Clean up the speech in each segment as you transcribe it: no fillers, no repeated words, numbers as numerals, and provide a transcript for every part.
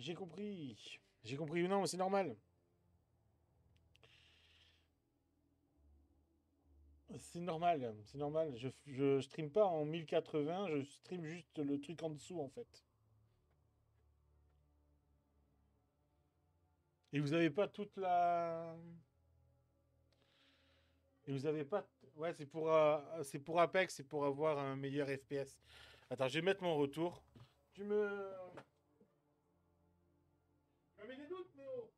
J'ai compris. J'ai compris. Non, mais c'est normal. C'est normal. C'est normal. Je stream pas en 1080. Je stream juste le truc en dessous, en fait. Et vous avez pas toute la... Et vous avez pas... Ouais, c'est pour Apex. C'est pour avoir un meilleur FPS. Attends, je vais mettre mon retour. Tu me... Tu me mets des doutes, Néo.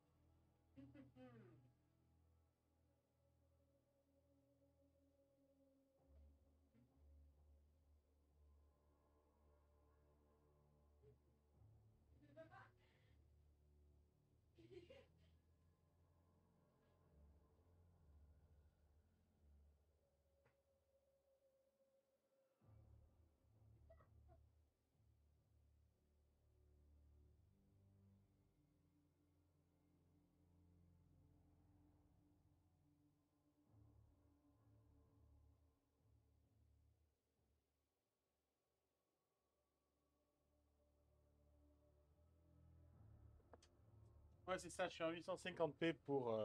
Ouais, c'est ça. Je suis en 850p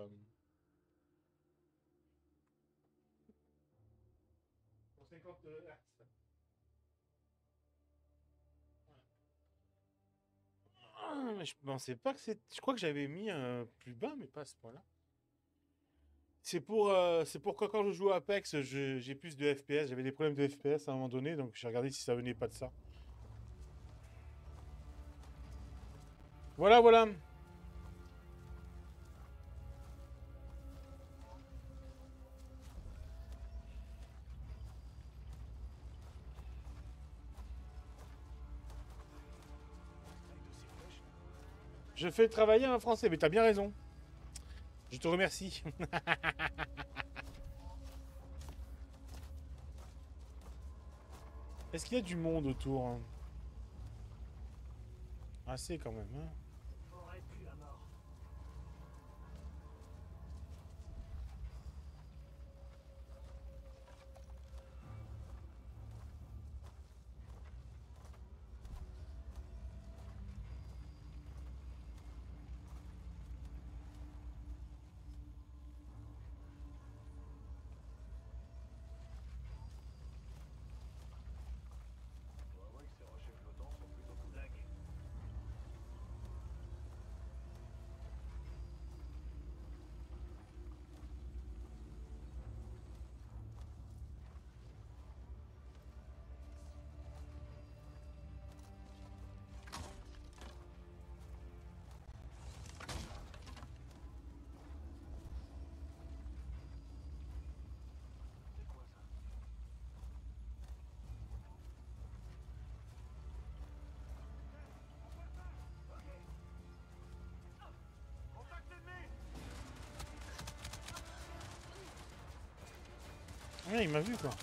pour 50 Hz. Ah, mais je pensais pas que c'est. Je crois que j'avais mis un plus bas, mais pas à ce point-là. C'est pour quand je joue à Apex, j'ai plus de FPS. J'avais des problèmes de FPS à un moment donné, donc j'ai regardé si ça venait pas de ça. Voilà, voilà. Je fais travailler un Français, mais t'as bien raison. Je te remercie. Est-ce qu'il y a du monde autour, hein? Assez quand même, hein. Ouais, il m'a vu quoi.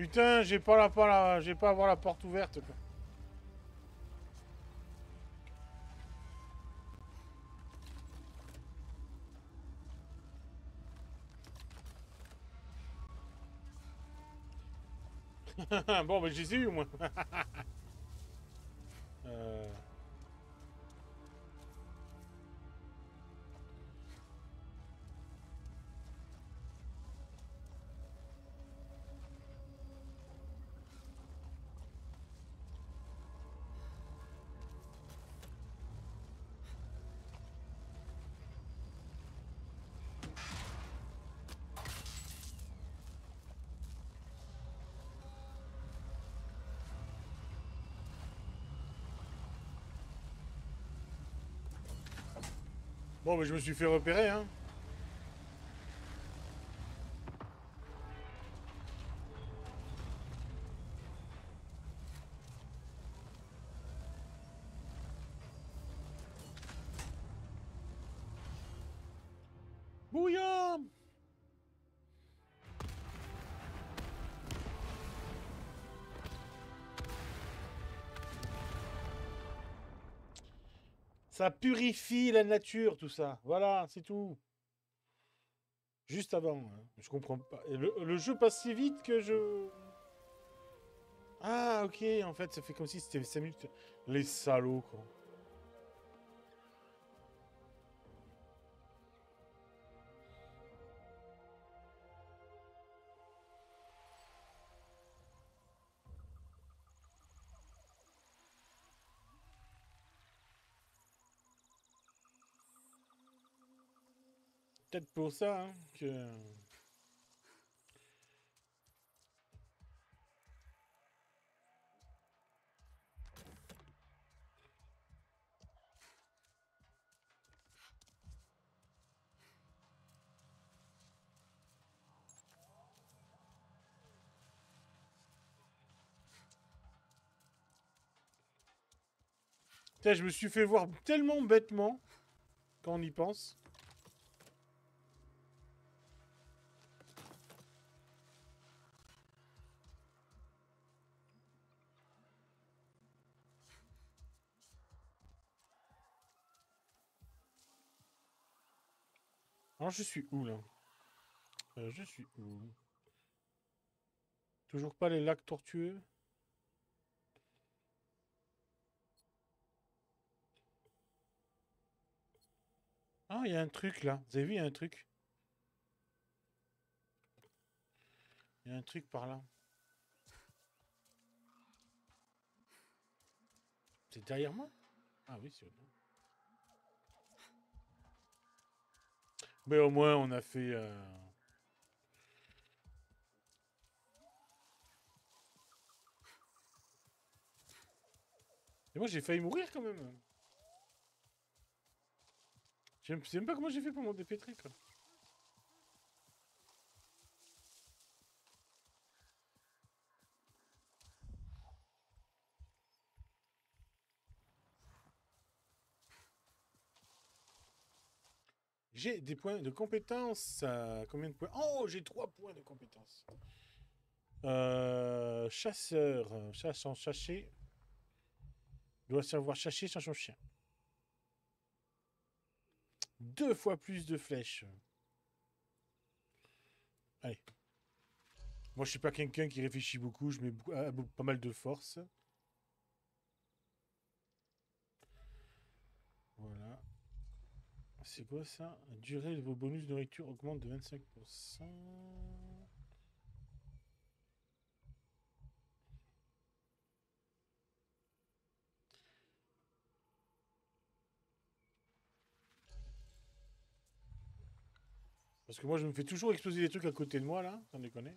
Putain, j'ai pas à avoir la porte ouverte, quoi. Bon, ben, je les ai eu, au moins. Euh, Bon, ben, je me suis fait repérer, hein. Bouillon! Ça purifie la nature, tout ça. Voilà, c'est tout. Juste avant, hein. Je comprends pas. Et le jeu passe si vite que je... Ah, ok, en fait, ça fait comme si c'était 5 minutes. Les salauds, quoi. Peut-être pour ça, hein, que... Putain, je me suis fait voir tellement bêtement, quand on y pense. Alors, je suis où, là? Je suis où? Toujours pas les lacs tortueux? Ah, il y a un truc, là. Vous avez vu, il y a un truc. Il y a un truc par là. C'est derrière moi? Ah oui, c'est... Mais au moins, on a fait... Et moi, j'ai failli mourir, quand même. Je sais même pas comment j'ai fait pour m'en dépêtrer, quoi. J'ai des points de compétence. Combien de points? Oh, j'ai 3 points de compétence. Chasseur. Chasse en chassé. Doit savoir chasser sans son chien. 2 fois plus de flèches. Allez. Moi, je suis pas quelqu'un qui réfléchit beaucoup. Je mets pas mal de force. Voilà. C'est quoi ça? Durée de vos bonus de nourriture augmente de 25%. Parce que moi, je me fais toujours exploser des trucs à côté de moi, là. T'en déconner.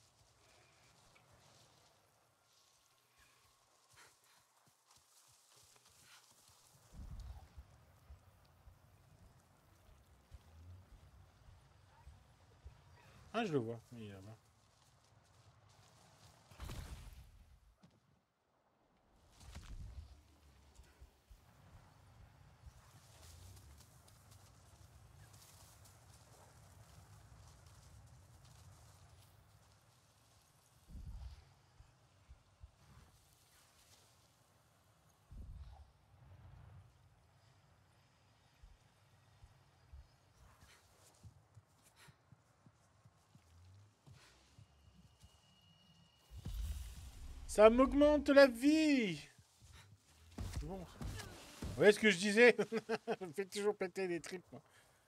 Ah, je le vois. Il est là-bas. Ça m'augmente la vie. Bon. Vous voyez ce que je disais? Je me fais toujours péter les tripes, moi.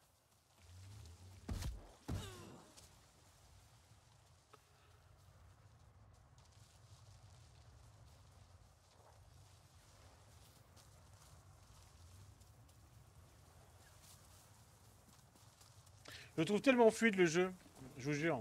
Je le trouve tellement fluide, le jeu. Je vous jure.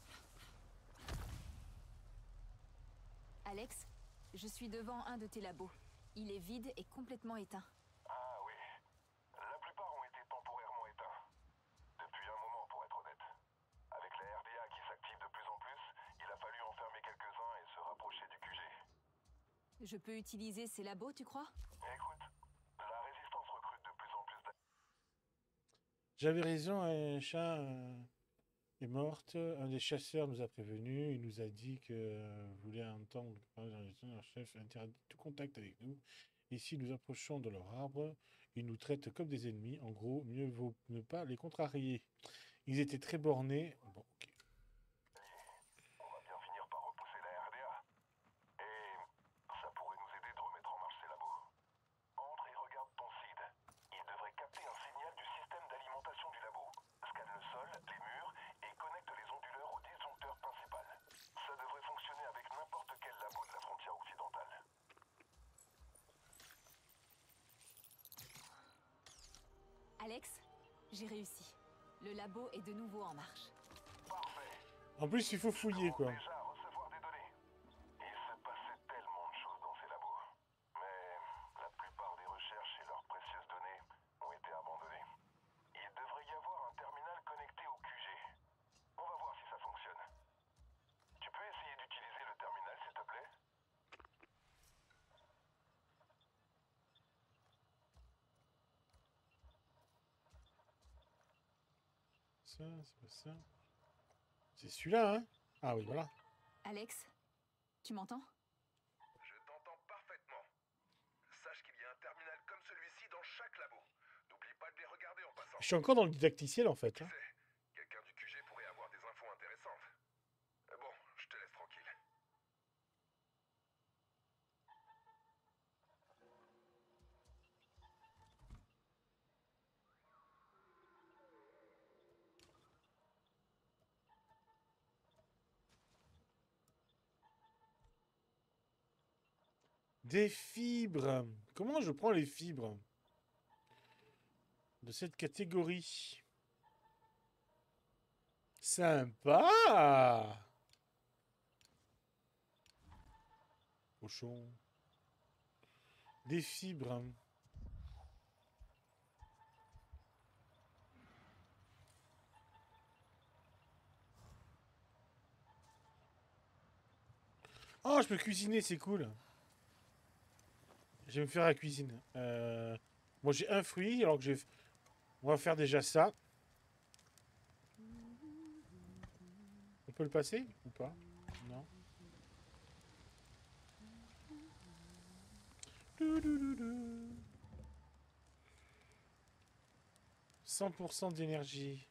Alex, je suis devant un de tes labos. Il est vide et complètement éteint. Ah oui. La plupart ont été temporairement éteints. Depuis un moment, pour être honnête. Avec la RDA qui s'active de plus en plus, il a fallu en fermer quelques-uns et se rapprocher du QG. Je peux utiliser ces labos, tu crois? Écoute, la résistance recrute de plus en plus J'avais raison, un chat est morte. Un des chasseurs nous a prévenus. Il nous a dit que voulait entendre leur chef interdit tout contact avec nous. Et si nous approchons de leur arbre, ils nous traitent comme des ennemis. En gros, mieux vaut ne pas les contrarier. Ils étaient très bornés. Bon, ok. On va bien finir par repousser la RDA. Et ça pourrait nous aider de remettre en marche ces labos. Entre et regarde ton seed. Il devrait capter un signal du système d'alimentation du labo. Scanne le sol, les murs et connecte les onduleurs au disjoncteur principal. Ça devrait fonctionner avec n'importe quel labo de la frontière occidentale. Alex, j'ai réussi. Le labo est de nouveau en marche. Parfait. En plus, il faut fouiller, quoi. Déjà à recevoir des données. Il se passait tellement de choses dans ces labos. Mais la plupart des recherches et leurs précieuses données ont été abandonnées. Il devrait y avoir un terminal connecté au QG. On va voir si ça fonctionne. Tu peux essayer d'utiliser le terminal, s'il te plaît? Ça, c'est pas ça. C'est celui-là, hein? Ah oui, voilà. Alex, tu m'entends? Je t'entends parfaitement. Sache qu'il y a un terminal comme celui-ci dans chaque labo. N'oublie pas de les regarder en passant. Je suis encore dans le didacticiel, en fait. Qui Hein. sait, quelqu'un du QG pourrait avoir des infos intéressantes. Bon, je te laisse tranquille. Des fibres. Comment je prends les fibres de cette catégorie? Sympa. Cochon. Des fibres. Oh, je peux cuisiner, c'est cool. Je vais me faire la cuisine. Moi, j'ai un fruit, alors que j'ai... On va faire déjà ça. On peut le passer ou pas? Non. 100% d'énergie.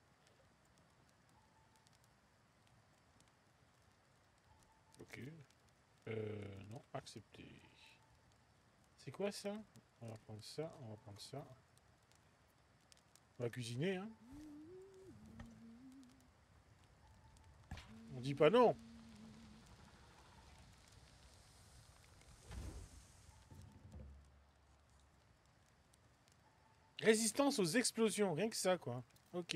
Ok. Non, accepté. C'est quoi ça? On va prendre ça, on va prendre ça. On va cuisiner, hein. On dit pas non. Résistance aux explosions, rien que ça, quoi. Ok.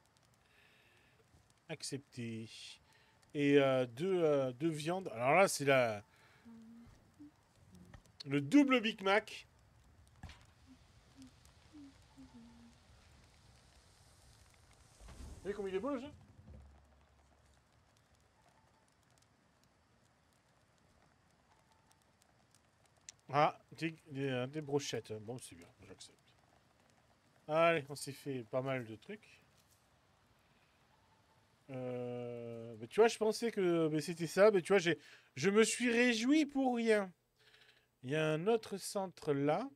Accepté. Et deux viandes. Alors là, c'est le double Big Mac. Vous voyez comme il est beau, le jeu? Ah, des brochettes. Bon, c'est bien, j'accepte. Allez, on s'est fait pas mal de trucs. Mais tu vois, je pensais que c'était ça. Mais tu vois, je me suis réjoui pour rien. Il y a un autre centre là.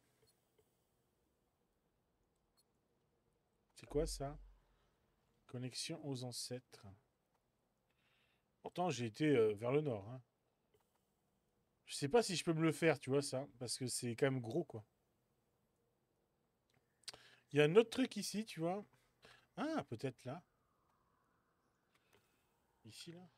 C'est quoi ça? Connexion aux ancêtres. Pourtant, j'ai été vers le nord. Hein. Je sais pas si je peux me le faire, tu vois, ça. Parce que c'est quand même gros, quoi. Il y a un autre truc ici, tu vois. Ah, peut-être là. Ici, là.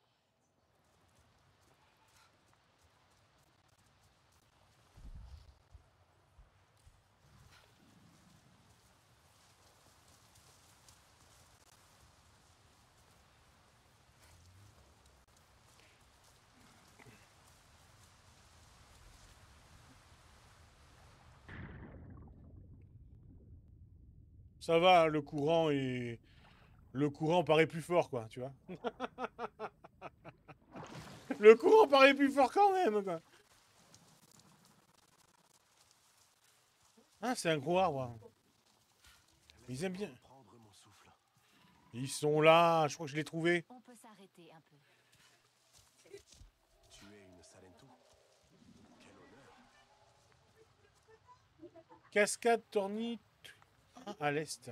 Ça va, hein, le courant est... Le courant paraît plus fort, quoi, tu vois. Le courant paraît plus fort quand même, quoi. Ah, c'est un gros arbre. Ils aiment bien. Prendre mon souffle. Ils sont là, je crois que je l'ai trouvé. On peut s'arrêter un peu. Tu es une Salentou. Quel honneur. Cascade Tornit à l'est.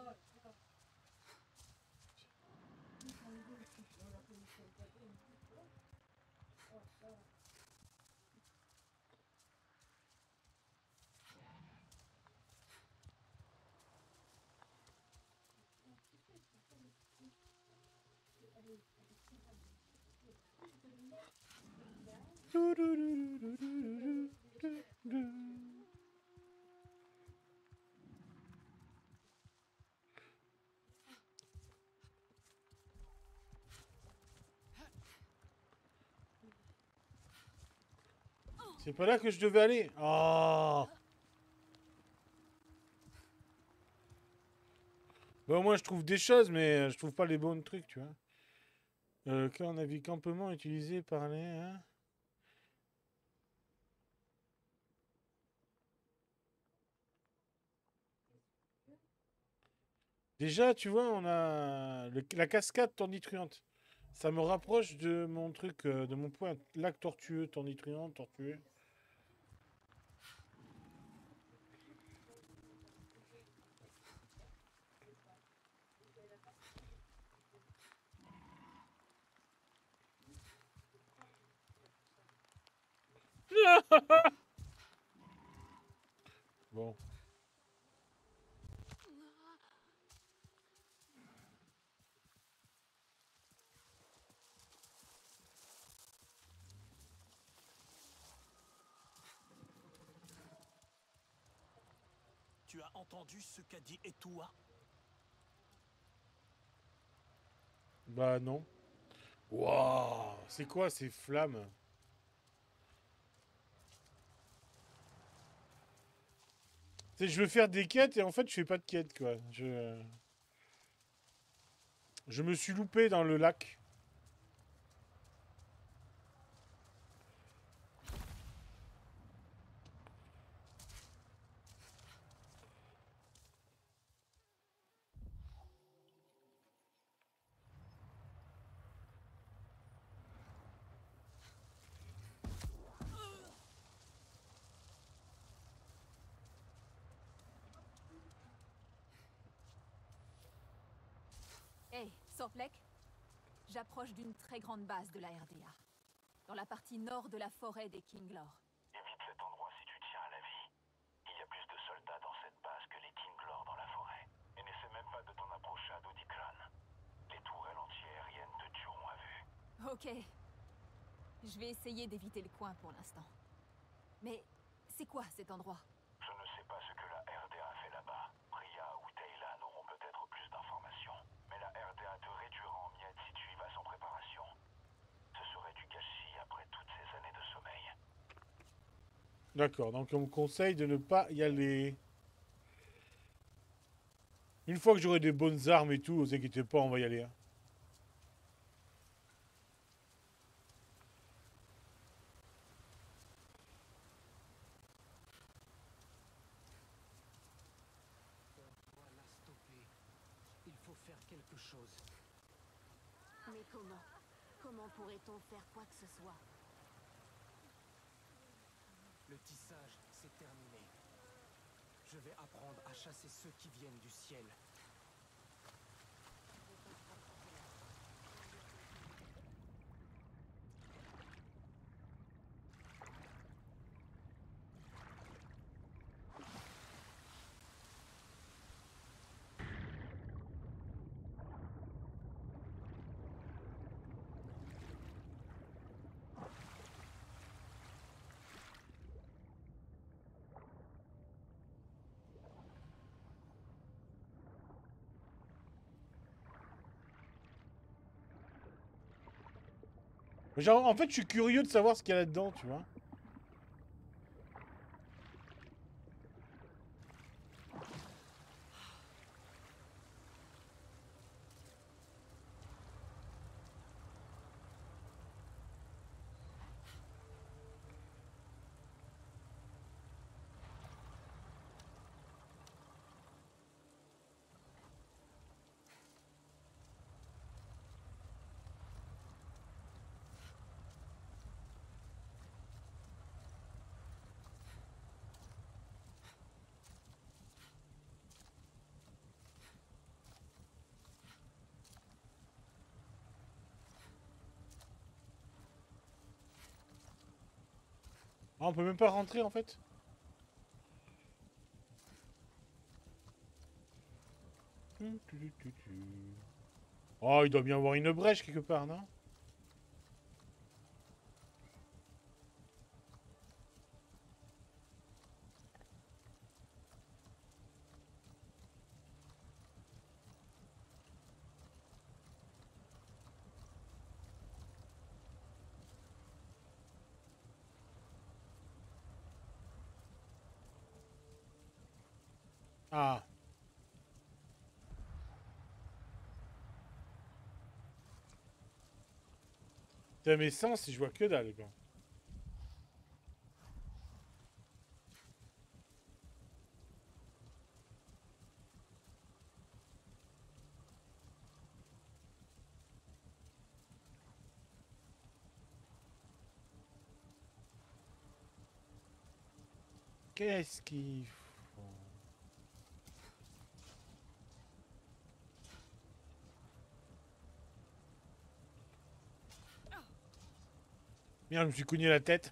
C'est pas là que je devais aller. Oh. Bah, au moins, je trouve des choses, mais je trouve pas les bons trucs, tu vois. Quand on a vu campement utilisé par les... hein. Déjà, tu vois, on a la cascade tornitruante. Ça me rapproche de mon truc, de mon point. Lac tortueux, tornitruant, tortueux. Bon. Tu as entendu ce qu'a dit Etua? Bah non. Waouh, c'est quoi ces flammes? Tu sais, je veux faire des quêtes et en fait, je fais pas de quêtes, quoi. Je me suis loupé dans le lac. Hey, Sorplek, j'approche d'une très grande base de la RDA, dans la partie nord de la forêt des Kinglor. Évite cet endroit si tu tiens à la vie. Il y a plus de soldats dans cette base que les Tinglor dans la forêt. Et n'essaie même pas de t'en approcher à Dodikran. Les tourelles anti-aériennes te tueront à vue. Ok. Je vais essayer d'éviter le coin pour l'instant. Mais c'est quoi cet endroit? Je ne sais pas ce que la RDA fait là-bas. Priya ou Taylan auront peut-être plus d'informations. Mais la RDA te réduira en miettes si tu y vas sans préparation. Ce serait du gâchis après toutes ces années de sommeil. D'accord, donc on me conseille de ne pas y aller. Une fois que j'aurai des bonnes armes et tout, vous inquiétez pas, on va y aller, hein. On doit la stopper. Il faut faire quelque chose. Mais comment? Comment pourrait-on faire quoi que ce soit? Le tissage, c'est terminé. Je vais apprendre à chasser ceux qui viennent du ciel. Genre, en fait, je suis curieux de savoir ce qu'il y a là-dedans, tu vois. Ah, on peut même pas rentrer, en fait. Oh, il doit bien y avoir une brèche quelque part, non? Ah. Putain, mes sens, je vois que dalle, quoi. Qu'est-ce qu'il faut? Merde, je me suis cogné la tête.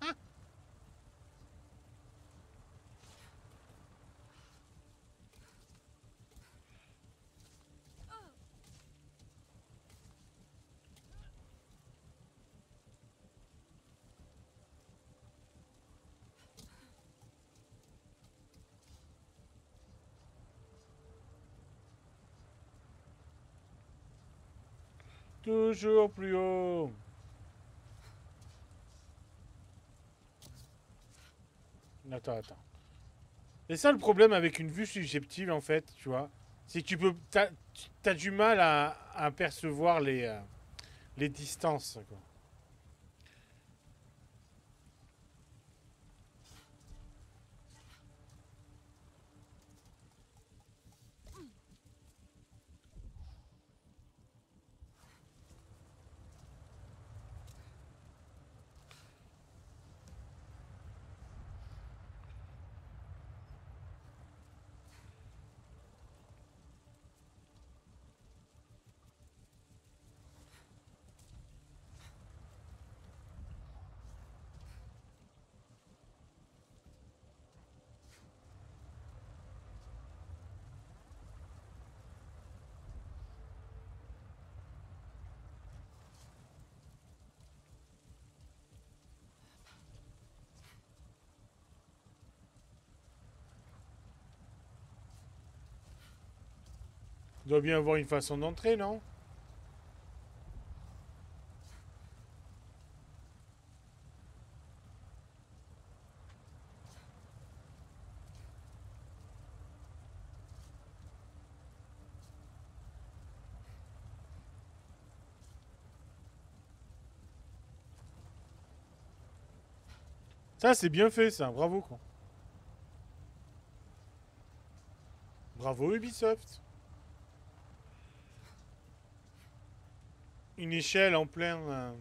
Toujours plus haut. Attends, attends. C'est ça le problème avec une vue subjective, en fait, tu vois. C'est que tu peux. T'as du mal à percevoir les distances, quoi. Il doit bien avoir une façon d'entrer, non? Ça, c'est bien fait, ça. Bravo, quoi. Bravo, Ubisoft. Une échelle en plein.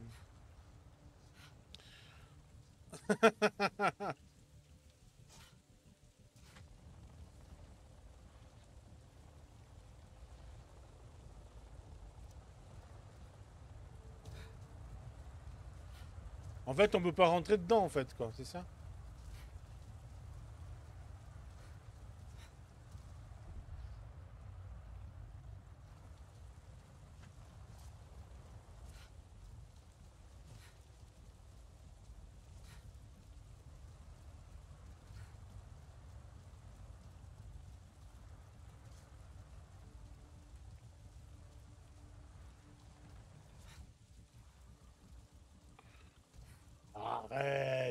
En fait, on peut pas rentrer dedans, en fait, quoi. C'est ça?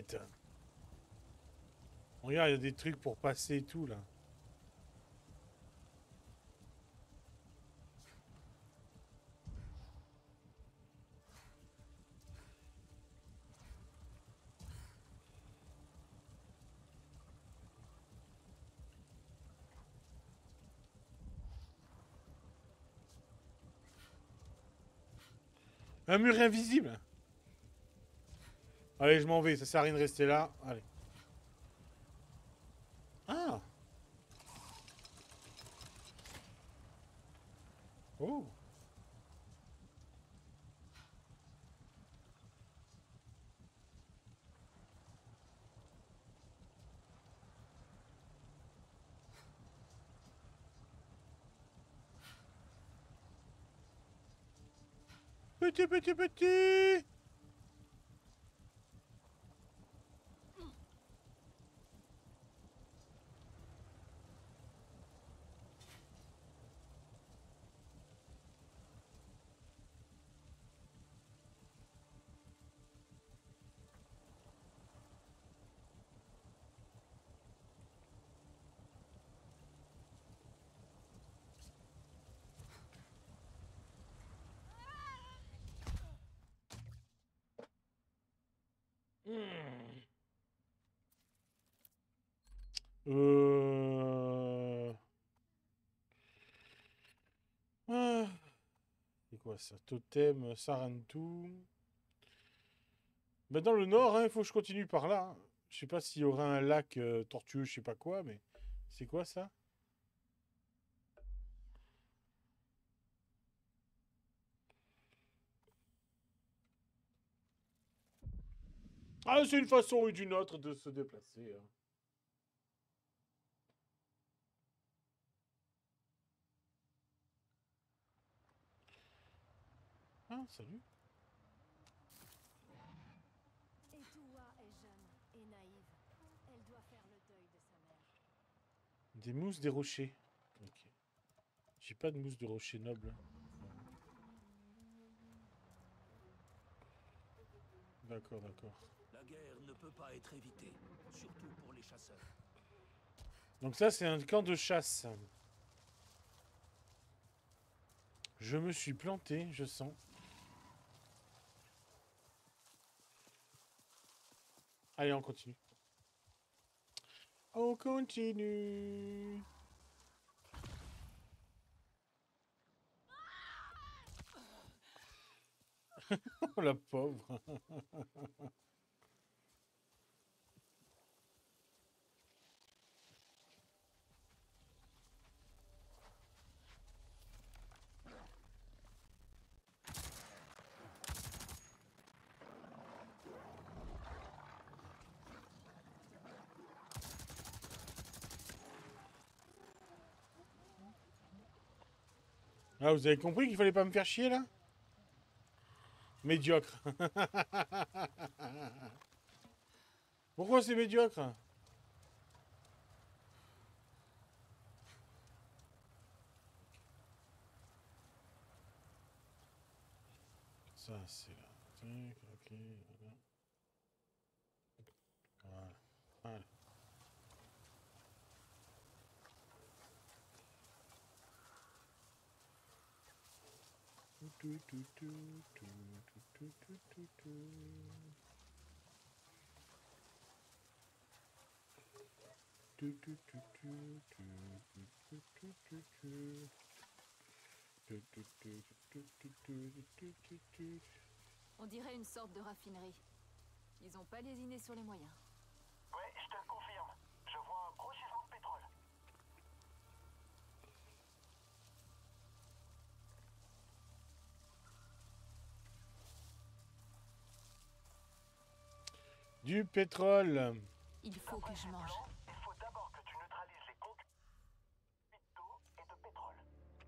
Arrête. Regarde, il y a des trucs pour passer et tout, là. Un mur invisible. Allez, je m'en vais. Ça sert à rien de rester là. Allez. Ah. Oh. Petit, petit, petit. Hmm. Ah. C'est quoi ça? Totem, Sarantou. Ben dans le nord, il faut que je continue par là. Hein. Je sais pas s'il y aura un lac tortueux, je sais pas quoi, mais c'est quoi ça? Ah, c'est une façon ou d'une autre de se déplacer. Hein. Ah, salut. Etuwa est jeune et naïve. Elle doit faire le deuil de sa mère. Des mousses des rochers. Ok. J'ai pas de mousse de rocher noble. D'accord, d'accord. La guerre ne peut pas être évitée, surtout pour les chasseurs. Donc ça, c'est un camp de chasse. Je me suis planté, je sens. Allez, on continue. On continue. Oh, la pauvre. Ah, vous avez compris qu'il fallait pas me faire chier, là? Médiocre. Pourquoi c'est médiocre? Ça, c'est là. Tac, ok, voilà. Voilà. Voilà. Tu, tu, tu, tu, tu, tu, tu, tu, tu. Tu, tu, tu, tu, tu, tu, tu, tu, tu. Tu, tu, tu, tu, tu, tu, tu, tu, tu. On dirait une sorte de raffinerie. Ils ont pas lésiné sur les moyens. Ouais, je te le confirme. Je vois un gros gisement de pétrole. Du pétrole. Il faut que je mange. Il faut d'abord que tu neutralises les conduits d'eau et de pétrole.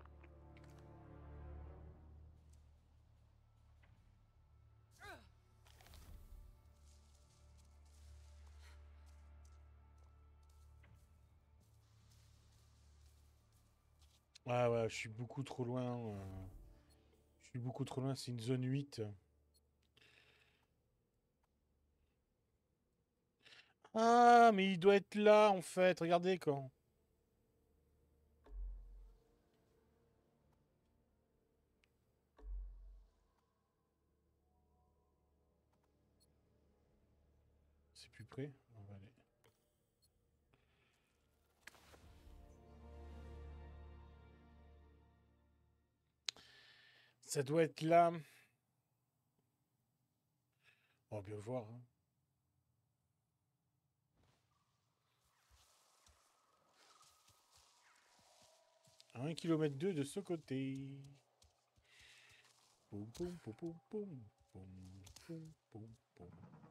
Ah ouais, je suis beaucoup trop loin. Je suis beaucoup trop loin, c'est une zone 8. Ah, mais il doit être là, en fait. Regardez quand. C'est plus près. On va aller. Ça doit être là. On va bien voir. Hein. À 1 km 2 de ce côté. Poum, poum, poum, poum, poum, poum, poum, poum, poum.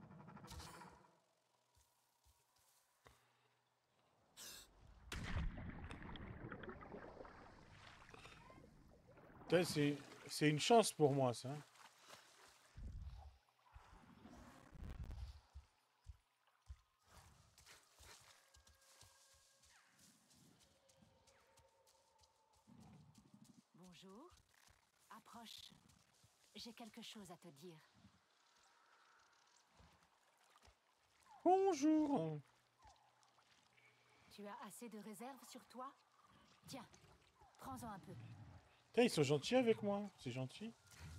Putain, c'est une chance pour moi, ça. Bonjour. Approche. J'ai quelque chose à te dire. Bonjour. Tu as assez de réserve sur toi? Tiens, prends-en un peu. Putain, ils sont gentils avec moi. C'est gentil.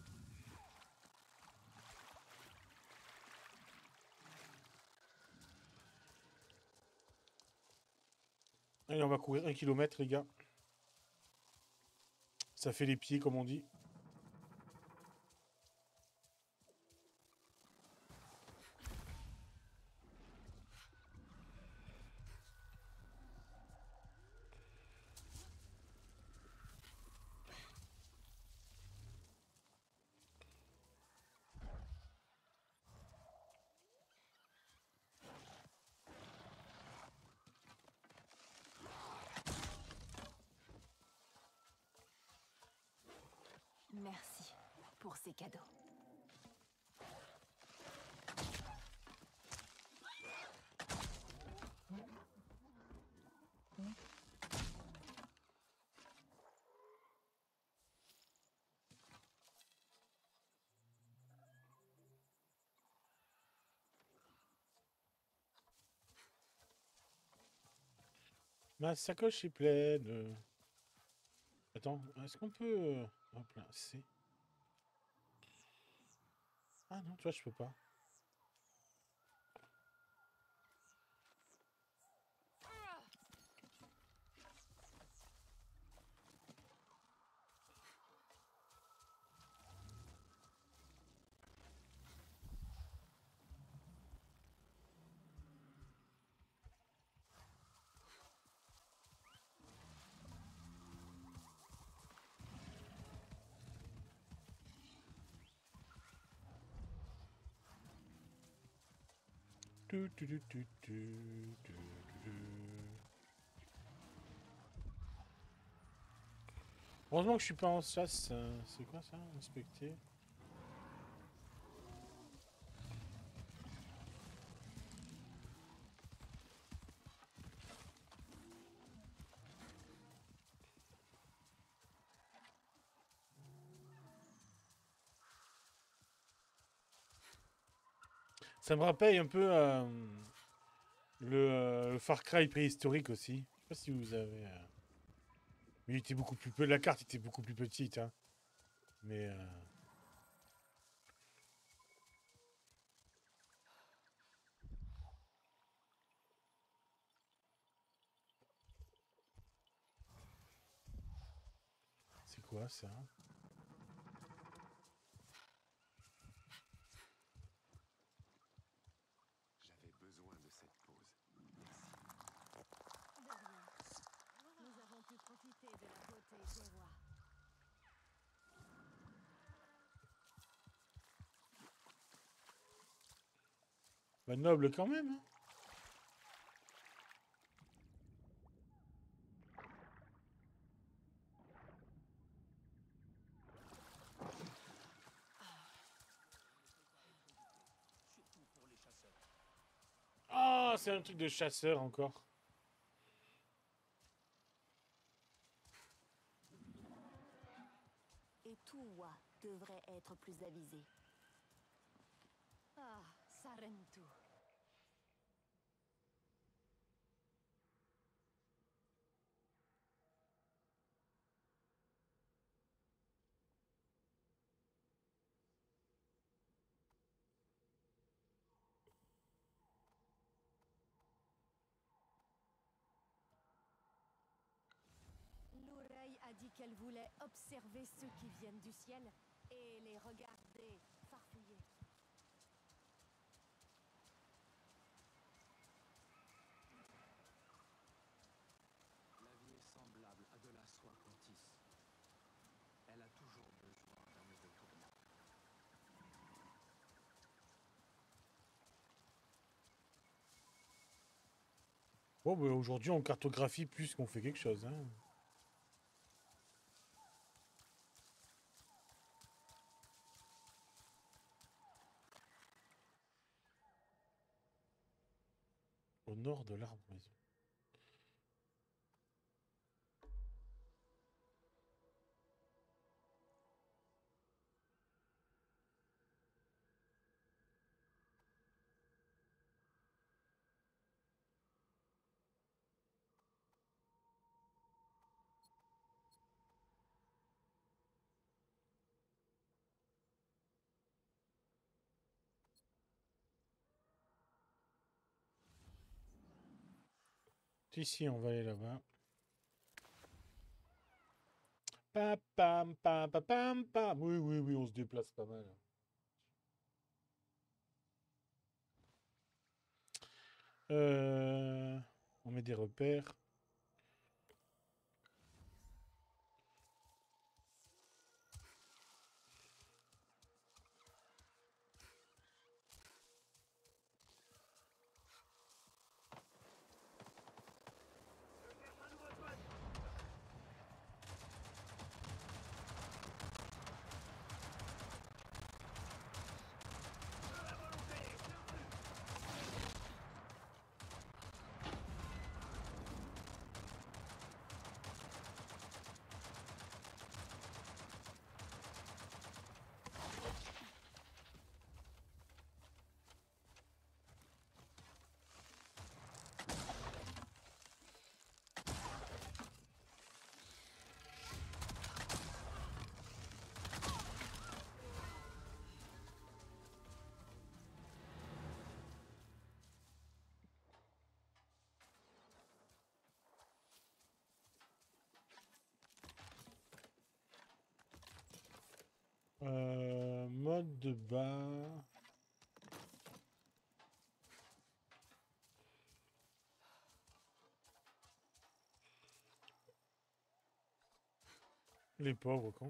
Allez, on va courir 1 km, les gars. Ça fait les pieds, comme on dit. Merci pour ces cadeaux. Ma sacoche est pleine. Attends, est-ce qu'on peut... Hop là, c'est... Ah non, tu vois, je peux pas. Tu, tu, tu, tu, tu, tu, tu. Heureusement que je suis pas en chasse. C'est quoi ça? Inspecter. Ça me rappelle un peu le Far Cry préhistorique aussi. Je sais pas si vous avez... Mais il était beaucoup plus peu. La carte était beaucoup plus petite. Hein. Mais... C'est quoi ça? J'avais besoin de cette pause. Merci. De rien. Nous avons pu profiter de la beauté des rois. Bah noble quand même. Hein. Ah, c'est un truc de chasseur encore. Et Touwa devrait être plus avisé. Ah, Sarentu. qu'elle voulait observer ceux qui viennent du ciel et les regarder farfouiller. La vie est semblable à de la soie qu'on tisse. Elle a toujours besoin d'un nouveau tournant. Bon, bah, aujourd'hui, on cartographie plus qu'on fait quelque chose, hein. Au nord de l'arbre maison. Ici, on va aller là-bas. Pam, pam, pam, pam, pam, pam. Oui, oui, oui, on se déplace pas mal. On met des repères. Mode de bas. Les pauvres, quoi.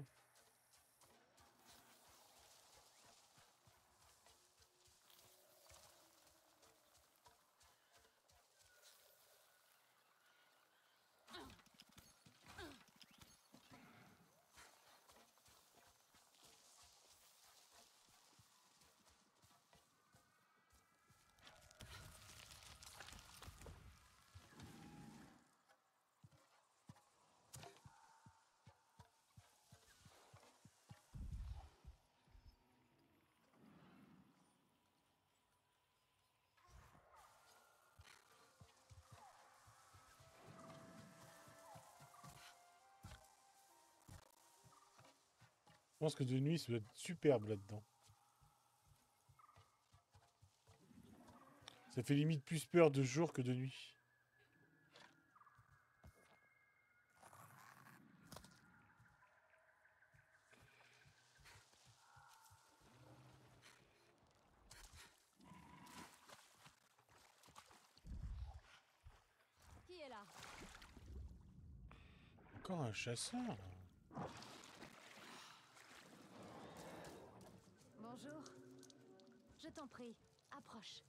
Je pense que de nuit, ça doit être superbe là-dedans. Ça fait limite plus peur de jour que de nuit. Qui est là? Encore un chasseur. Bonjour. Je t'en prie, approche.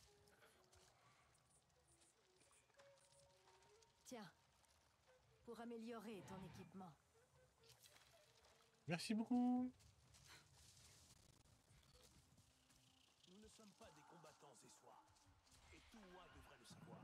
Tiens, pour améliorer ton équipement. Merci beaucoup. Nous ne sommes pas des combattants essoirs. Et Touwa devrait le savoir.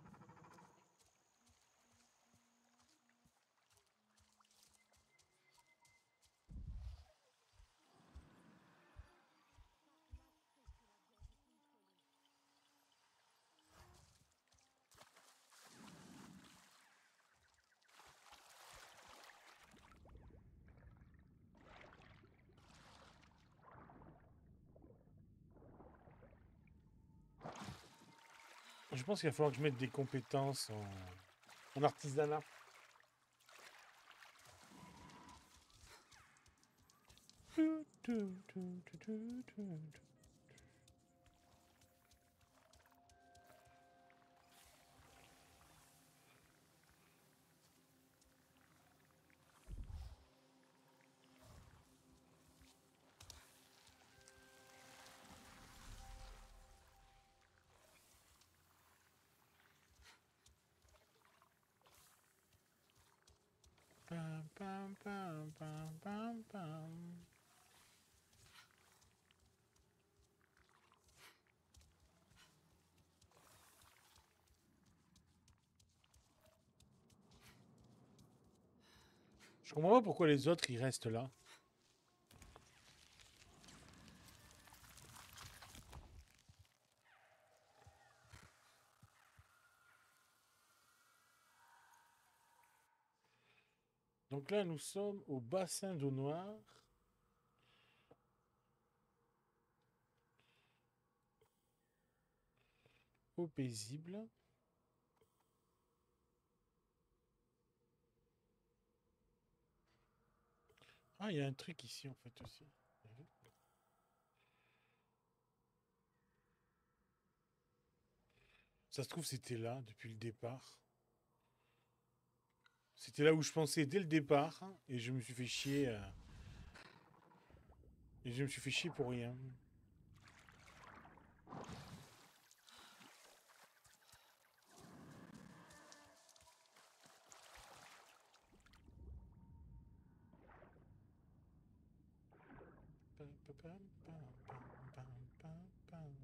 Je pense qu'il va falloir que je mette des compétences en artisanat. Pam, pam, pam, pam, pam, pam. Je comprends pas pourquoi les autres ils restent là. Donc là, nous sommes au bassin d'eau noire. Eau paisible. Ah, il y a un truc ici en fait aussi. Ça se trouve, c'était là depuis le départ. C'était là où je pensais dès le départ. Et je me suis fait chier. Et je me suis fait chier pour rien. Pam, pam, pam, pam, pam, pam, pam.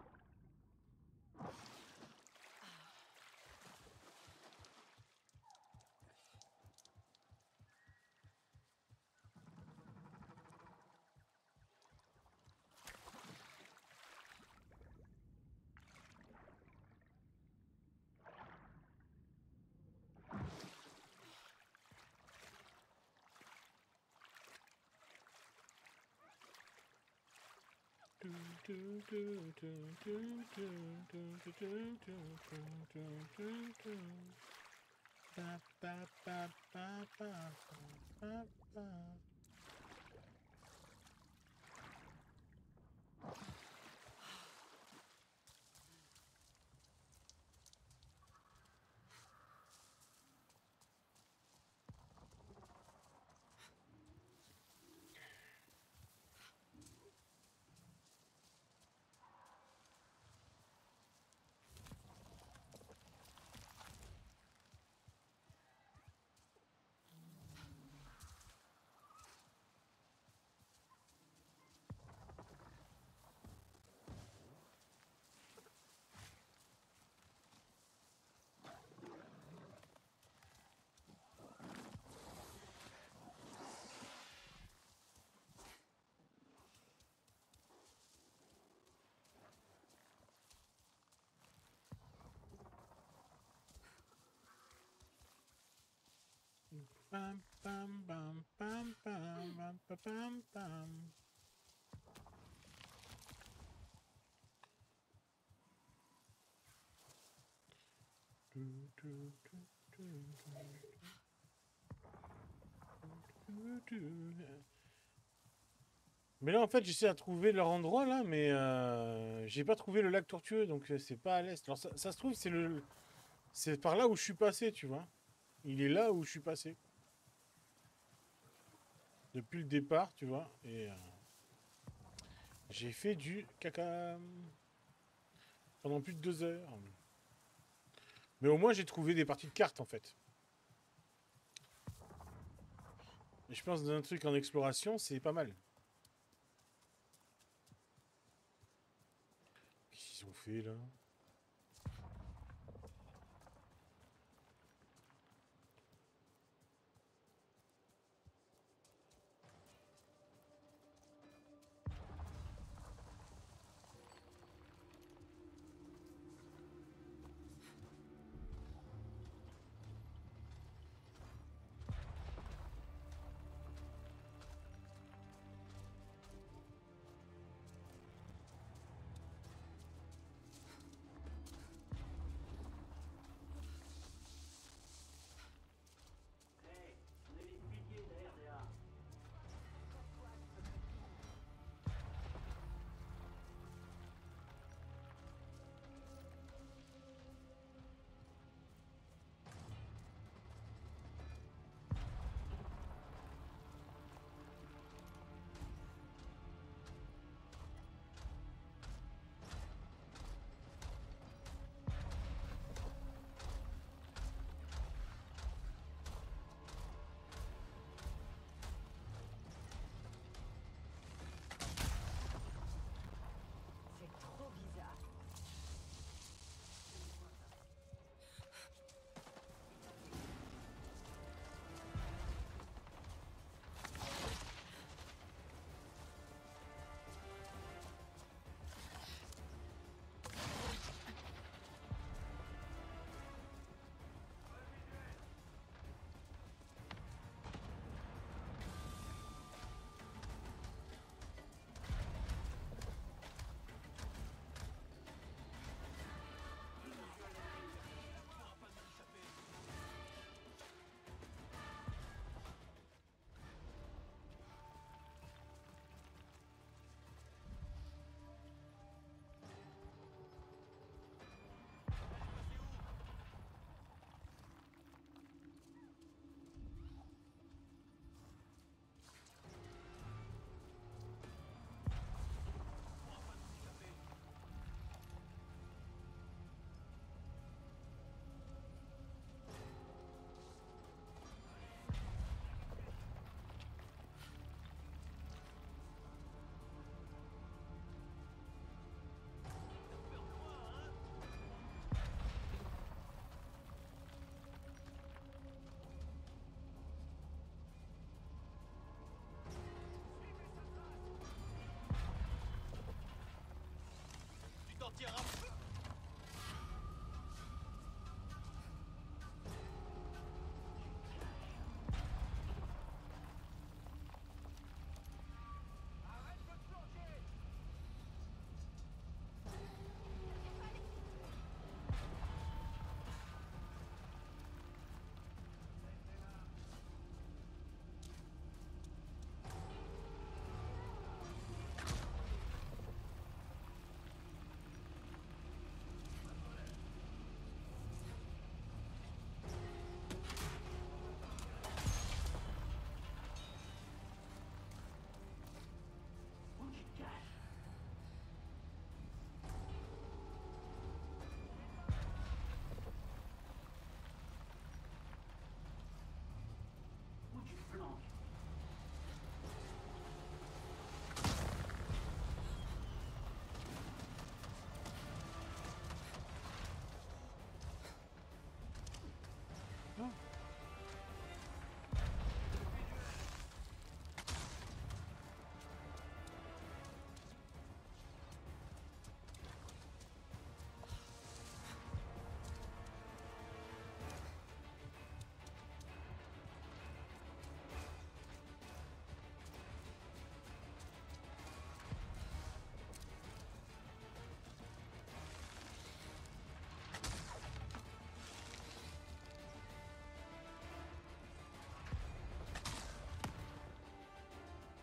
Pam, pam, pam, pam, pam, pam, pam, pam, pam. Mais là, en fait, j'essaie à trouver leur endroit, là, mais j'ai pas trouvé le lac tortueux, donc c'est pas à l'est. Alors, ça se trouve, c'est par là où je suis passé, tu vois. Il est là où je suis passé. Depuis le départ, tu vois. Et j'ai fait du caca pendant plus de 2 heures. Mais au moins, j'ai trouvé des parties de cartes, en fait. Et je pense d'un truc en exploration, c'est pas mal. Qu'est-ce qu'ils ont fait, là?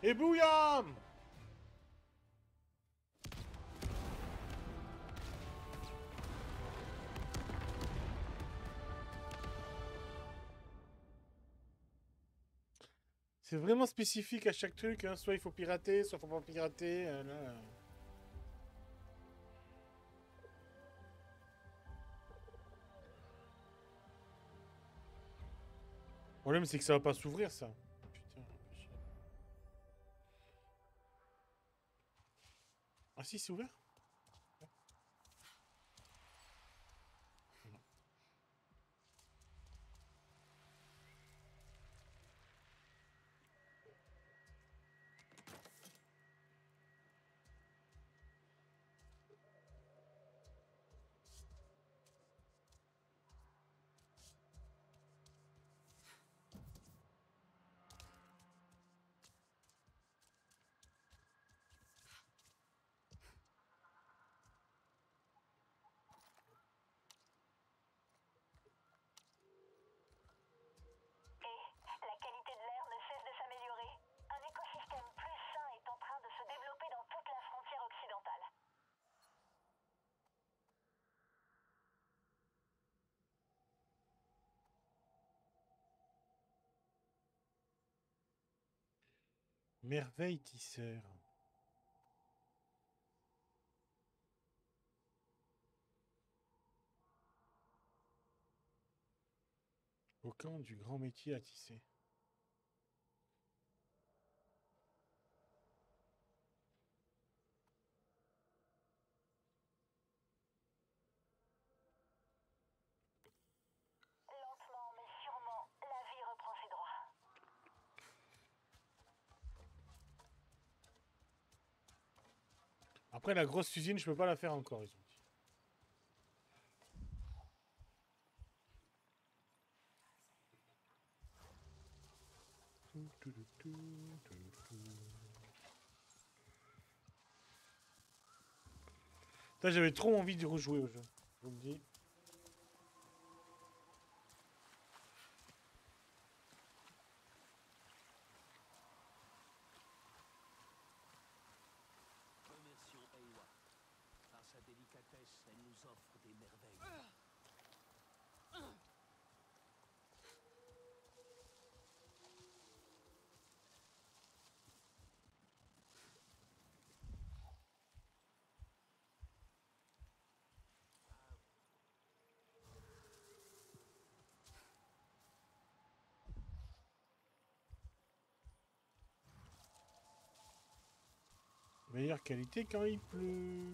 Et bouillard! C'est vraiment spécifique à chaque truc, hein. Soit il faut pirater, soit il faut pas pirater. Là. Le problème, c'est que ça va pas s'ouvrir, ça. Putain. Ah si, c'est ouvert? La qualité de l'air ne cesse de s'améliorer. Un écosystème plus sain est en train de se développer dans toute la frontière occidentale. Merveille tisseur. Au camp du grand métier à tisser. Lentement mais sûrement, la vie reprend ses droits. Après, la grosse usine, je peux pas la faire encore, ils ont dit. Putain, j'avais trop envie de rejouer au jeu, je vous le dis. Remercions Eywa. Par sa délicatesse, elle nous offre des merveilles. Meilleure qualité quand il pleut.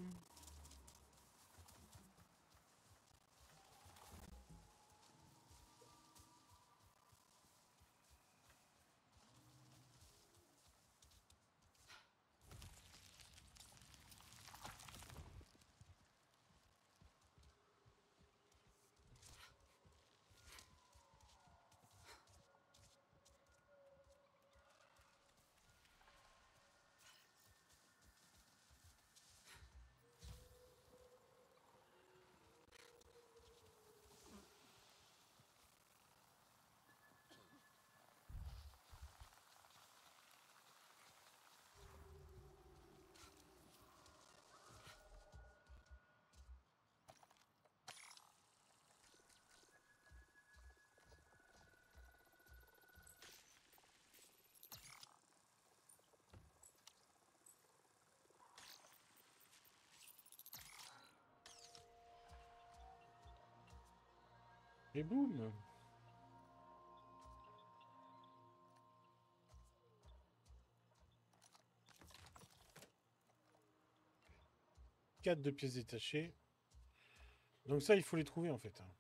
Et boum. Quatre de pièces détachées. Donc ça, il faut les trouver en fait, hein.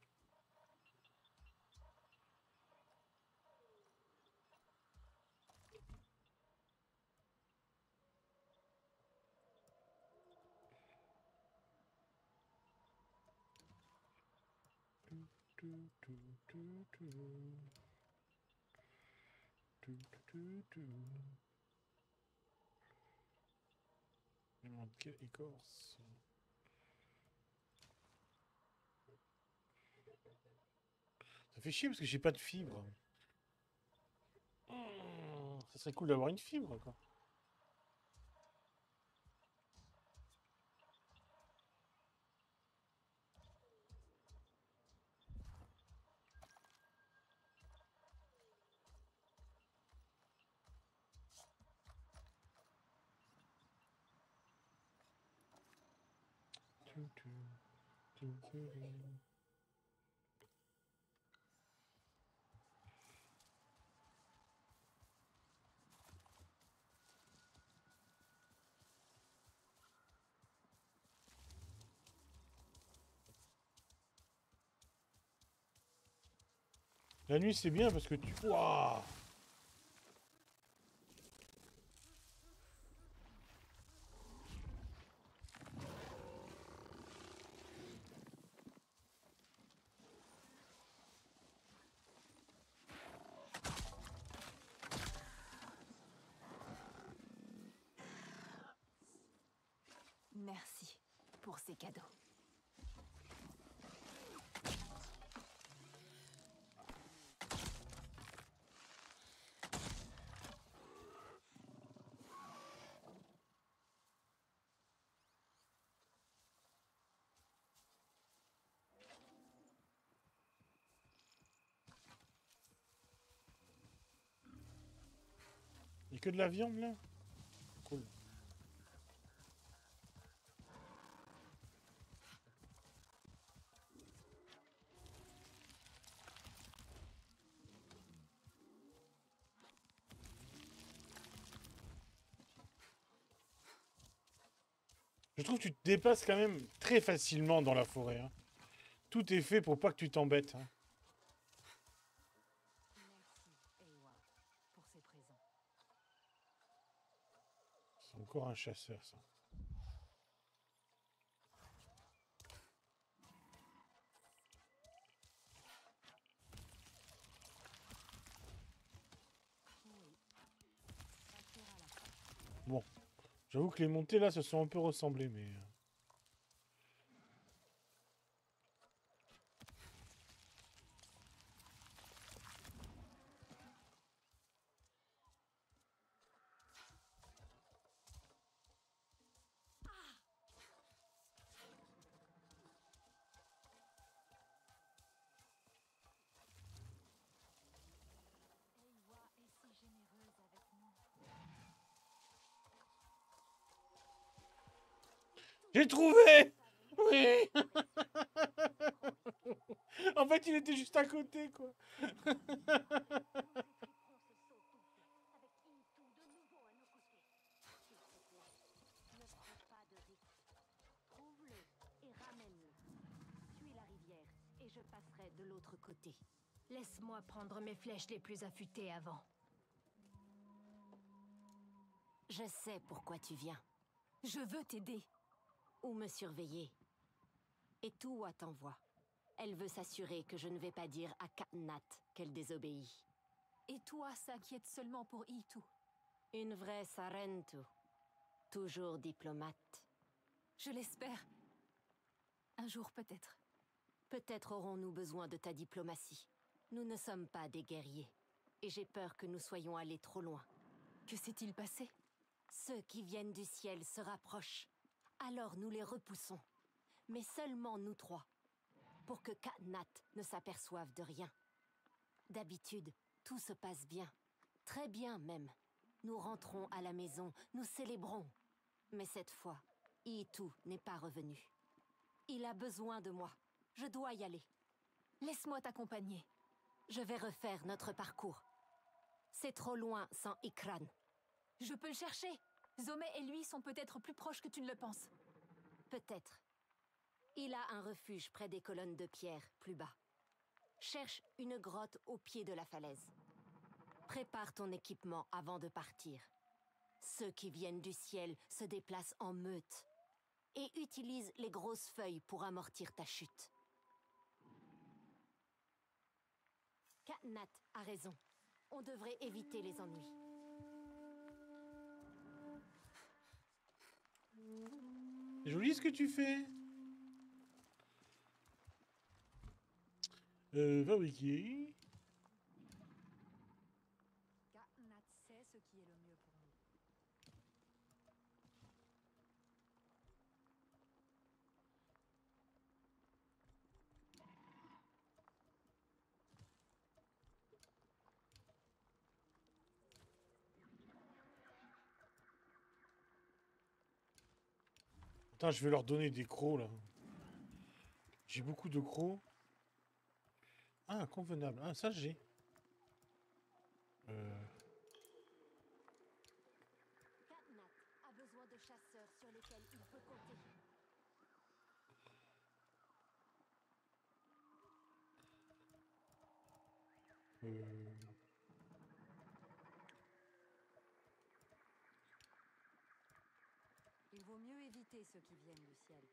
Il manque quelle écorce. Ça fait chier parce que j'ai pas de fibre. Ça serait cool d'avoir une fibre, quoi. La nuit, c'est bien parce que tu... Waouh! Merci pour ces cadeaux. Il y a que de la viande là? Cool. Je trouve que tu te dépasses quand même très facilement dans la forêt. Hein. Tout est fait pour pas que tu t'embêtes. Hein. Merci, Eywa, pour ces présents. C'est encore un chasseur, ça. Bon, j'avoue que les montées là se sont un peu ressemblées, mais... Eywa est si généreuse avec nous. J'ai trouvé! Oui! En fait, il était juste à côté, quoi. Nos étriperons se sautent avec Intu de nouveau à nos côtés. S'il te plaît, ne prends pas de risques. Trouve-le et ramène-le. Suis la rivière et je passerai de l'autre côté. Laisse-moi prendre mes flèches les plus affûtées avant. Je sais pourquoi tu viens. Je veux t'aider. Ou me surveiller. Et Tuwa t'envoie. Elle veut s'assurer que je ne vais pas dire à Katnat qu'elle désobéit. Et toi, s'inquiète seulement pour Itu. Une vraie Sarentu. Toujours diplomate. Je l'espère. Un jour peut-être. Peut-être aurons-nous besoin de ta diplomatie. Nous ne sommes pas des guerriers. Et j'ai peur que nous soyons allés trop loin. Que s'est-il passé? Ceux qui viennent du ciel se rapprochent. Alors nous les repoussons. Mais seulement nous trois. Pour que Katnat ne s'aperçoive de rien. D'habitude, tout se passe bien. Très bien même. Nous rentrons à la maison, nous célébrons. Mais cette fois, Itu n'est pas revenu. Il a besoin de moi. Je dois y aller. Laisse-moi t'accompagner. Je vais refaire notre parcours. C'est trop loin sans Ikran. Je peux le chercher. Zomé et lui sont peut-être plus proches que tu ne le penses. Peut-être. Il a un refuge près des colonnes de pierre, plus bas. Cherche une grotte au pied de la falaise. Prépare ton équipement avant de partir. Ceux qui viennent du ciel se déplacent en meute et utilisent les grosses feuilles pour amortir ta chute. Katnat a raison. On devrait éviter les ennuis. C'est joli ce que tu fais. Fabriquer. Katnat sait ce qui est le mieux pour nous. Putain, je vais leur donner des crocs, là. J'ai beaucoup de crocs. Ah, convenable. Ah, ça, j'ai. Katnat a besoin de chasseurs sur lesquels il peut compter. Il vaut mieux éviter ceux qui viennent du ciel.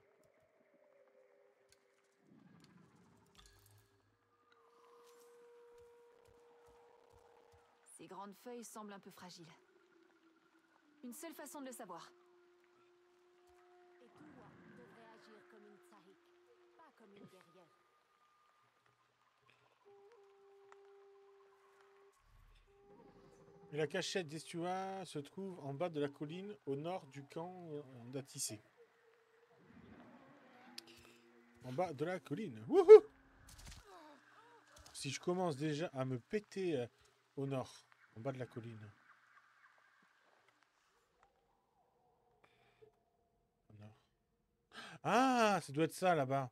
Ces grandes feuilles semblent un peu fragiles. Une seule façon de le savoir. Et Tuwa devrait agir comme une Tsahik, pas comme une guerrière. Et la cachette d'Estua se trouve en bas de la colline, au nord du camp d'Atissé. En bas de la colline. Wouhou! Si je commence déjà à me péter au nord, en bas de la colline. Au nord. Ah, ça doit être ça là-bas.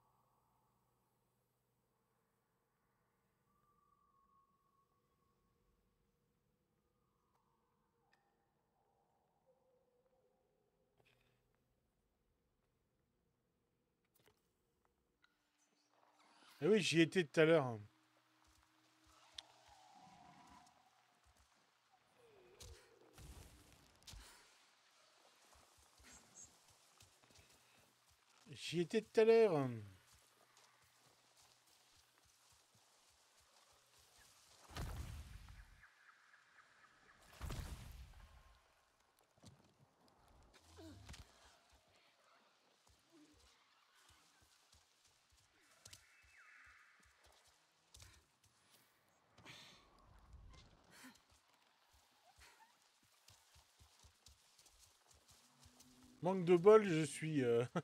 Eh oui, j'y étais tout à l'heure. J'y étais tout à l'heure. Manque de bol, je suis...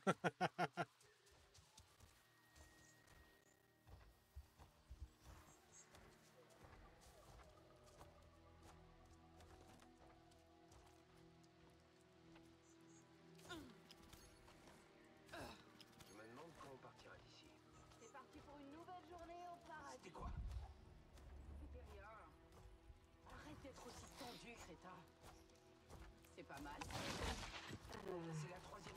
Je me demande quand on partira d'ici. C'est parti pour une nouvelle journée au paradis. C'était quoi? C'était rien. Arrête d'être aussi tendu, crétin. C'est pas mal. C'est la troisième.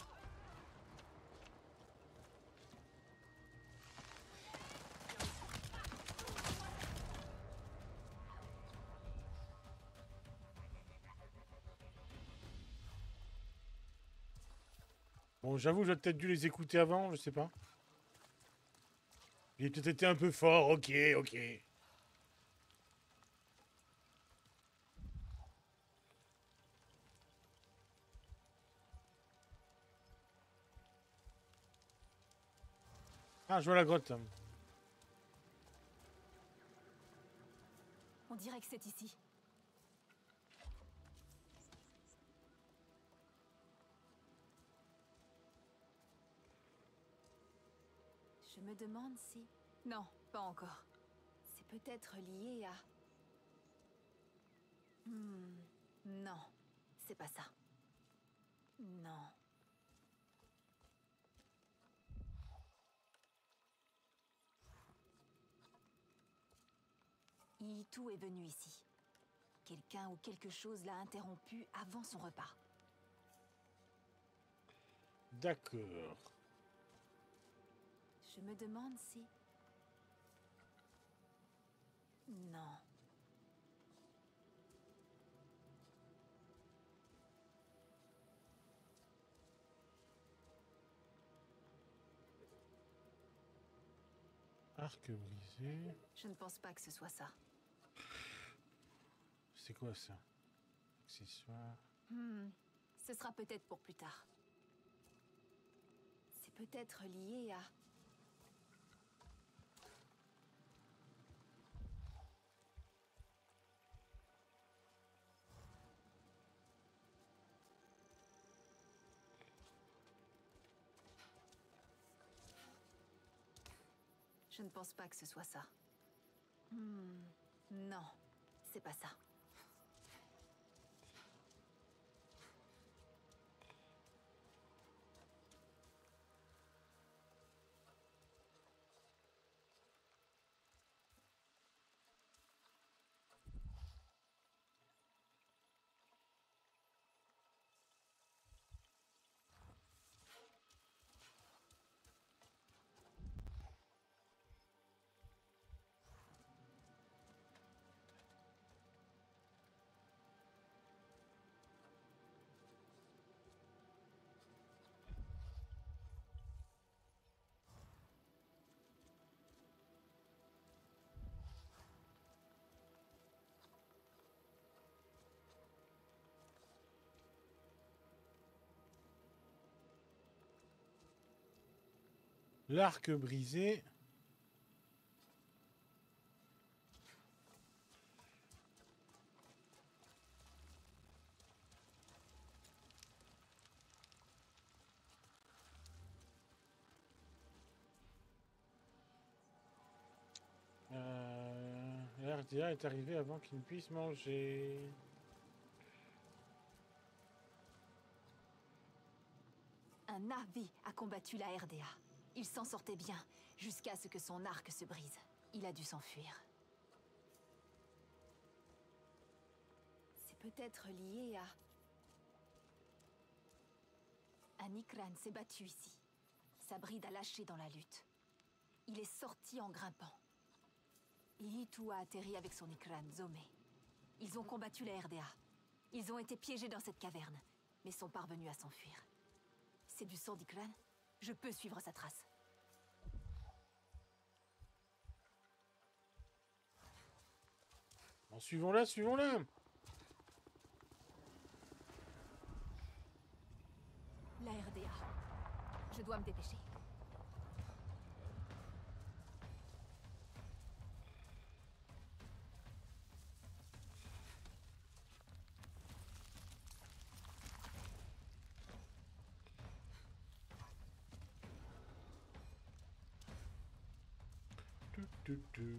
Bon, j'avoue, j'aurais peut-être dû les écouter avant, je sais pas. Il a peut-être été un peu fort, ok, ok. Ah, je vois la grotte. On dirait que c'est ici. Je me demande si... Non, pas encore. C'est peut-être lié à... Non, c'est pas ça. Non. Yitu est venu ici. Quelqu'un ou quelque chose l'a interrompu avant son repas. D'accord. Je me demande si... Non. Arc brisé. Je ne pense pas que ce soit ça. C'est quoi ça? Accessoire. Ce sera peut-être pour plus tard. C'est peut-être lié à... Je ne pense pas que ce soit ça. Non, c'est pas ça. L'arc brisé. RDA est arrivé avant qu'il ne puisse manger. Un Na'vi a combattu la RDA. Il s'en sortait bien, jusqu'à ce que son arc se brise. Il a dû s'enfuir. C'est peut-être lié à... Un Ikran s'est battu ici. Sa bride a lâché dans la lutte. Il est sorti en grimpant. Yitu a atterri avec son Ikran, Zomé. Ils ont combattu la RDA. Ils ont été piégés dans cette caverne, mais sont parvenus à s'enfuir. C'est du sang d'Ikran. Je peux suivre sa trace. Bon, suivons-la, suivons-la. La RDA. Je dois me dépêcher. Tu, tu.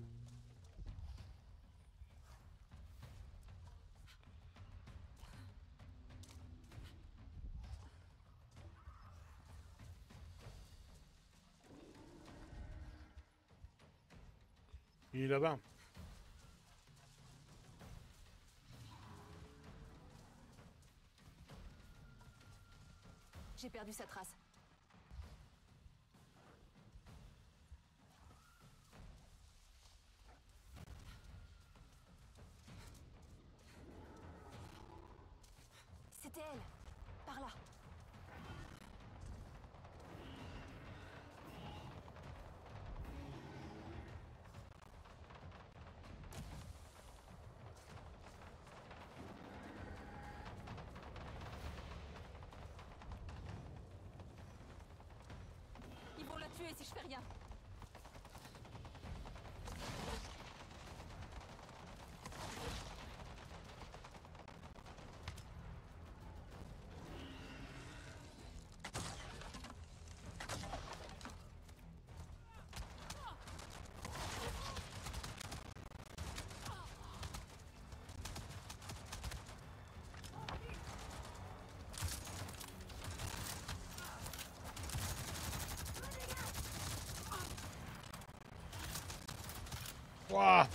Il est là-bas. J'ai perdu sa trace. C'était elle. Par là. Ils vont la tuer si je fais rien. Ouah.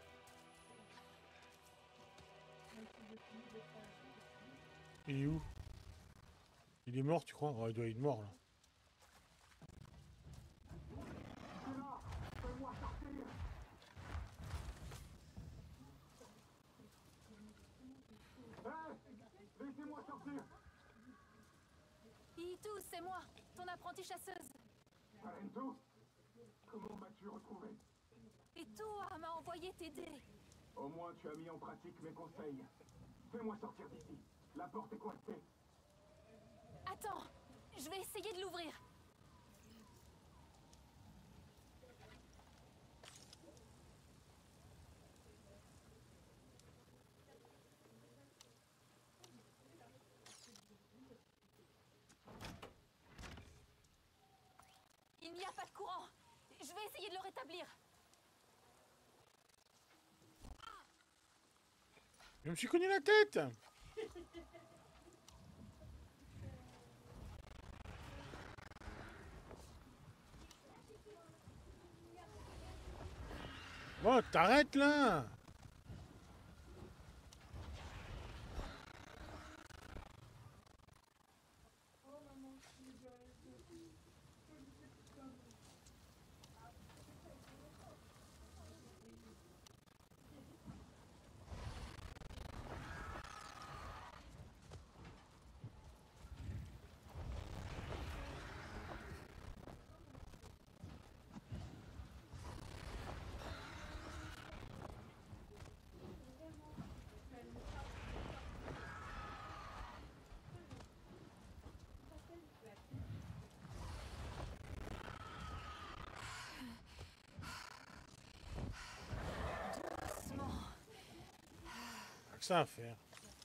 Il est où? Il est mort, tu crois? Oh, il doit être mort, là. Laissez-moi sortir. Itu, c'est moi, ton apprentie chasseuse. Sarento, comment m'as-tu retrouvé? Itu m'a envoyé t'aider. Au moins tu as mis en pratique mes conseils. Fais-moi sortir d'ici. La porte est coincée. Attends, je vais essayer de l'ouvrir. Il n'y a pas de courant. Je vais essayer de le rétablir. Je me suis cogné la tête! Bon, t'arrêtes là! Que ça à faire.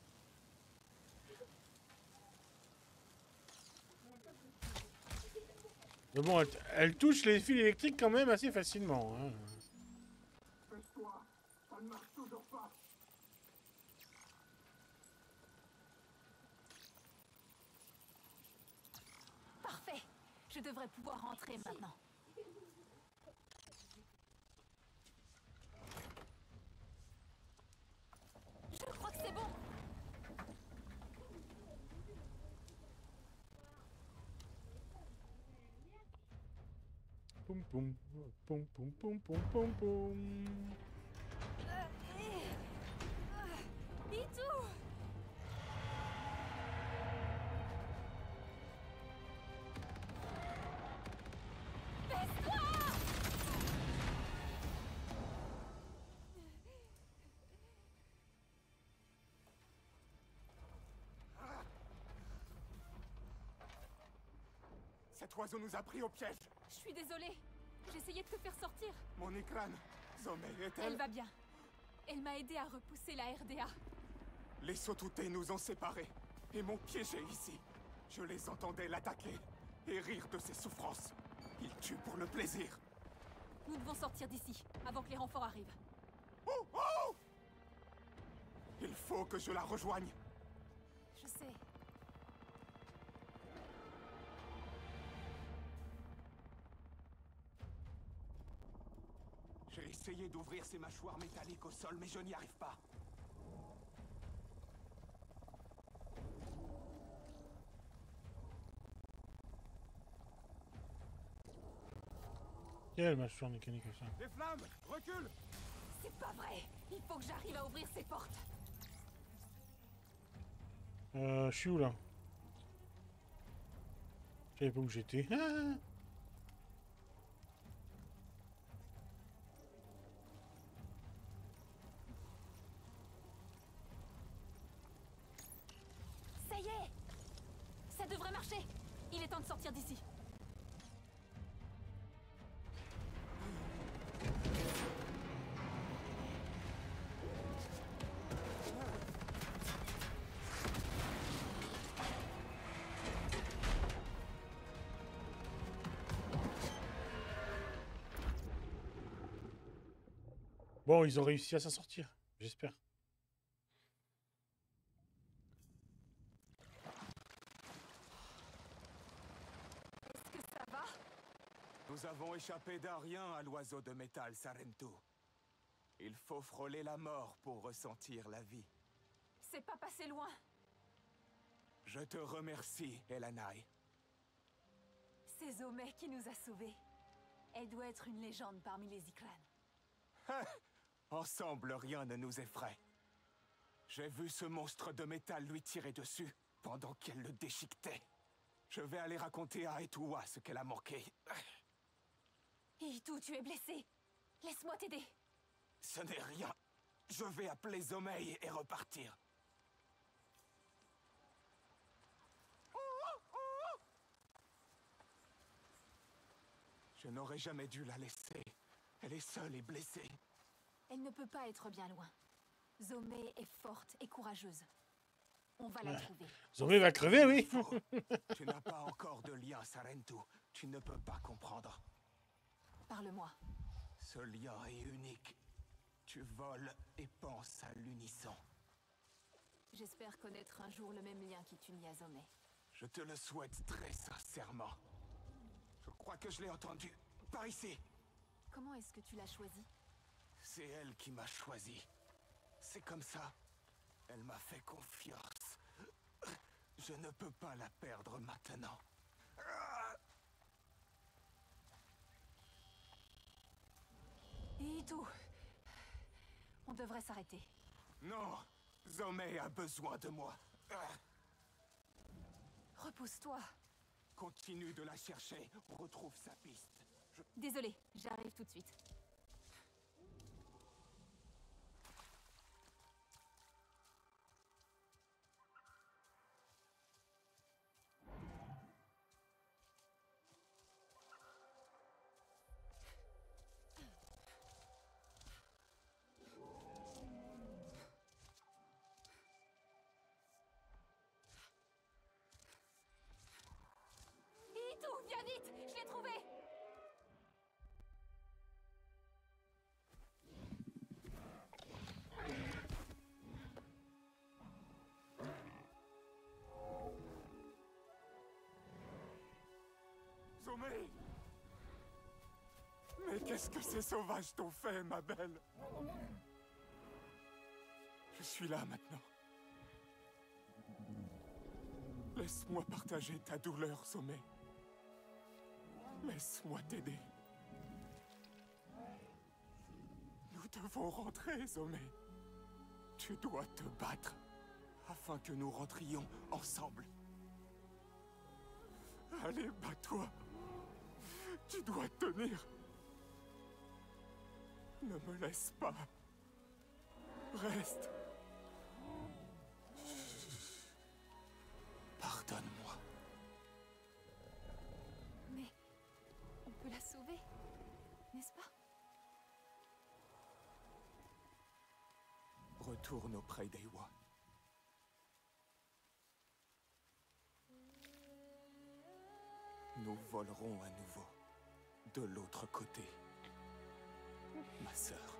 Mais bon, elle touche les fils électriques quand même assez facilement. Hein. Pêche-toi. Ça ne marche toujours pas. Parfait. Je devrais pouvoir rentrer maintenant. Je crois que c'est bon. Poum poum poum poum poum poum poum poum. Itu! Baisse-toi! Cet oiseau nous a pris au piège. Je suis désolée. J'essayais de te faire sortir. Mon Ikran, Zomé Elle est-elle? va bien. Elle m'a aidé à repousser la RDA. Les Sotutés nous ont séparés et m'ont piégé ici. Je les entendais l'attaquer et rire de ses souffrances. Ils tuent pour le plaisir. Nous devons sortir d'ici, avant que les renforts arrivent. Oh, oh! Il faut que je la rejoigne. Je sais. J'ai essayé d'ouvrir ces mâchoires métalliques au sol, mais je n'y arrive pas. Quelle mâchoire mécanique ça? Les flammes! Recule! C'est pas vrai. Il faut que j'arrive à ouvrir ces portes. Je suis où là? Je savais pas où j'étais. Ah! Ça y est! Ça devrait marcher. Il est temps de sortir d'ici. Bon, ils ont réussi à s'en sortir, j'espère. Est-ce que ça va? Nous avons échappé d'un rien à l'oiseau de métal, Sarento. Il faut frôler la mort pour ressentir la vie. C'est pas passé loin. Je te remercie, Elanai. C'est Zomé qui nous a sauvés. Elle doit être une légende parmi les Ikran. Ensemble, rien ne nous effraie. J'ai vu ce monstre de métal lui tirer dessus pendant qu'elle le déchiquetait. Je vais aller raconter à Etua ce qu'elle a manqué. Itou, tu es blessé. Laisse-moi t'aider. Ce n'est rien. Je vais appeler Zomei et repartir. Je n'aurais jamais dû la laisser. Elle est seule et blessée. Elle ne peut pas être bien loin. Zomé est forte et courageuse. On va la trouver. Zomé va crever, oui. Faux. Tu n'as pas encore de lien, Sarentu. Tu ne peux pas comprendre. Parle-moi. Ce lien est unique. Tu voles et penses à l'unisson. J'espère connaître un jour le même lien qui t'unit à Zomé. Je te le souhaite très sincèrement. Je crois que je l'ai entendu. Par ici. Comment est-ce que tu l'as choisi? C'est elle qui m'a choisi. C'est comme ça. Elle m'a fait confiance. Je ne peux pas la perdre maintenant. Itou, on devrait s'arrêter. Non, Zomé a besoin de moi. Repousse-toi. Continue de la chercher. Retrouve sa piste. Désolée, j'arrive tout de suite. Itou, viens vite, je l'ai trouvé. Zomé! Mais qu'est-ce que ces sauvages t'ont fait, ma belle? Je suis là maintenant. Laisse-moi partager ta douleur, Zomé. Laisse-moi t'aider. Nous devons rentrer, Zomé. Tu dois te battre afin que nous rentrions ensemble. Allez, bats-toi. Tu dois tenir. Ne me laisse pas. Reste. Pardonne-moi. Mais on peut la sauver, n'est-ce pas? Retourne auprès d'Ewa. Nous volerons à nouveau de l'autre côté, ma sœur.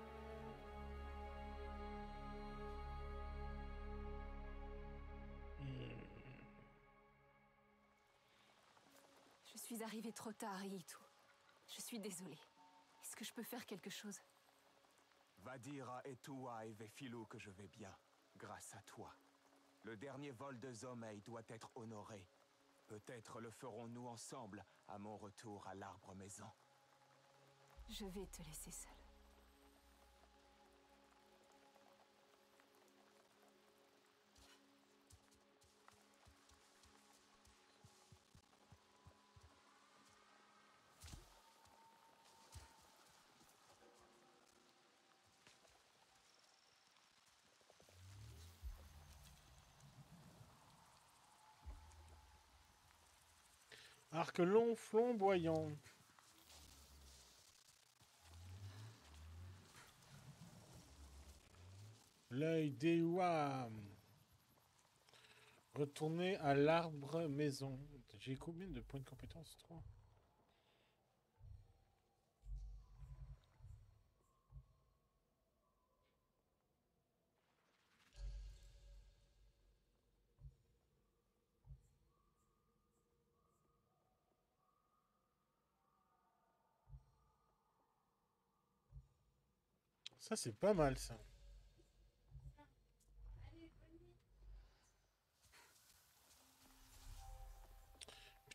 Je suis arrivée trop tard, Itou. Je suis désolée. Est-ce que je peux faire quelque chose? Va dire à Etua et Vefilou que je vais bien, grâce à toi. Le dernier vol de Zomei doit être honoré. Peut-être le ferons-nous ensemble à mon retour à l'Arbre Maison. Je vais te laisser seule. Arc long flamboyant. L'œil d'Ewa. Retourner à l'arbre maison. J'ai combien de points de compétence? 3. Ça, c'est pas mal, ça.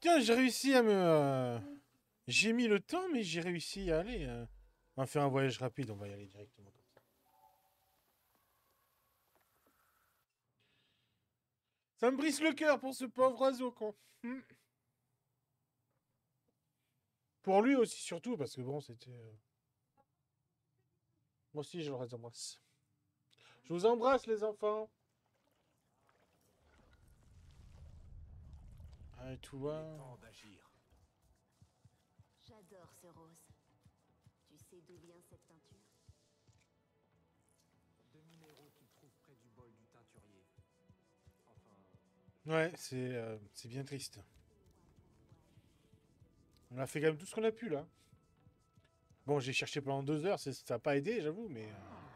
Putain, j'ai réussi à me... J'ai mis le temps, mais j'ai réussi à aller. On va faire un voyage rapide, on va y aller directement comme ça. Ça me brise le cœur pour ce pauvre oiseau, con. Pour lui aussi, surtout, parce que bon, c'était... Moi aussi, je le embrasse. Je vous embrasse, les enfants. Ah, tout Il va. est temps d'agir. J'adore ce rose. Tu sais d'où vient cette teinture? Deux minéraux qu'il trouve près du bol du teinturier. Enfin, Ouais, c'est bien triste. On a fait quand même tout ce qu'on a pu, là. Bon, j'ai cherché pendant 2 heures, ça n'a pas aidé, j'avoue, mais...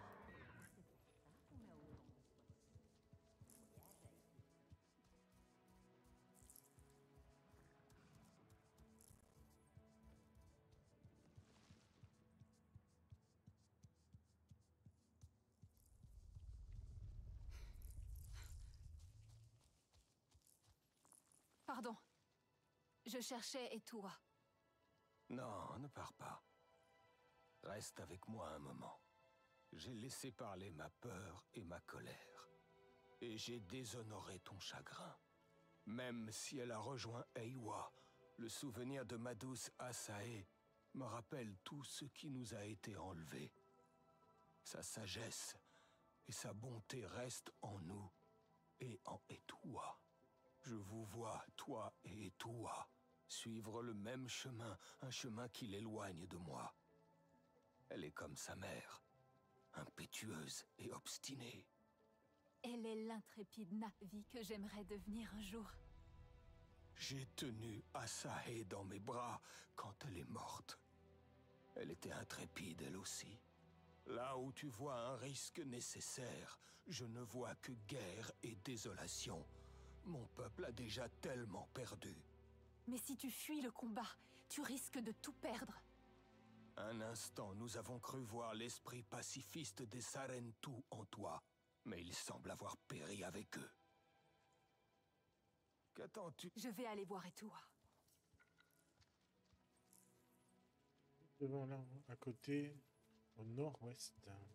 Pardon. Je cherchais Etua. non, ne pars pas. Reste avec moi un moment. J'ai laissé parler ma peur et ma colère. Et j'ai déshonoré ton chagrin. Même si elle a rejoint Eywa, le souvenir de ma douce Asae me rappelle tout ce qui nous a été enlevé. Sa sagesse et sa bonté restent en nous et en Etua. Je vous vois, toi et Etua, suivre le même chemin, un chemin qui l'éloigne de moi. Elle est comme sa mère, impétueuse et obstinée. Elle est l'intrépide Navi que j'aimerais devenir un jour. J'ai tenu Asae dans mes bras quand elle est morte. Elle était intrépide, elle aussi. Là où tu vois un risque nécessaire, je ne vois que guerre et désolation. Mon peuple a déjà tellement perdu. Mais si tu fuis le combat, tu risques de tout perdre. Un instant, nous avons cru voir l'esprit pacifiste des Sarentu en toi, mais il semble avoir péri avec eux. Qu'attends-tu? Je vais aller voir Etua. Devant là, à côté, au nord-ouest.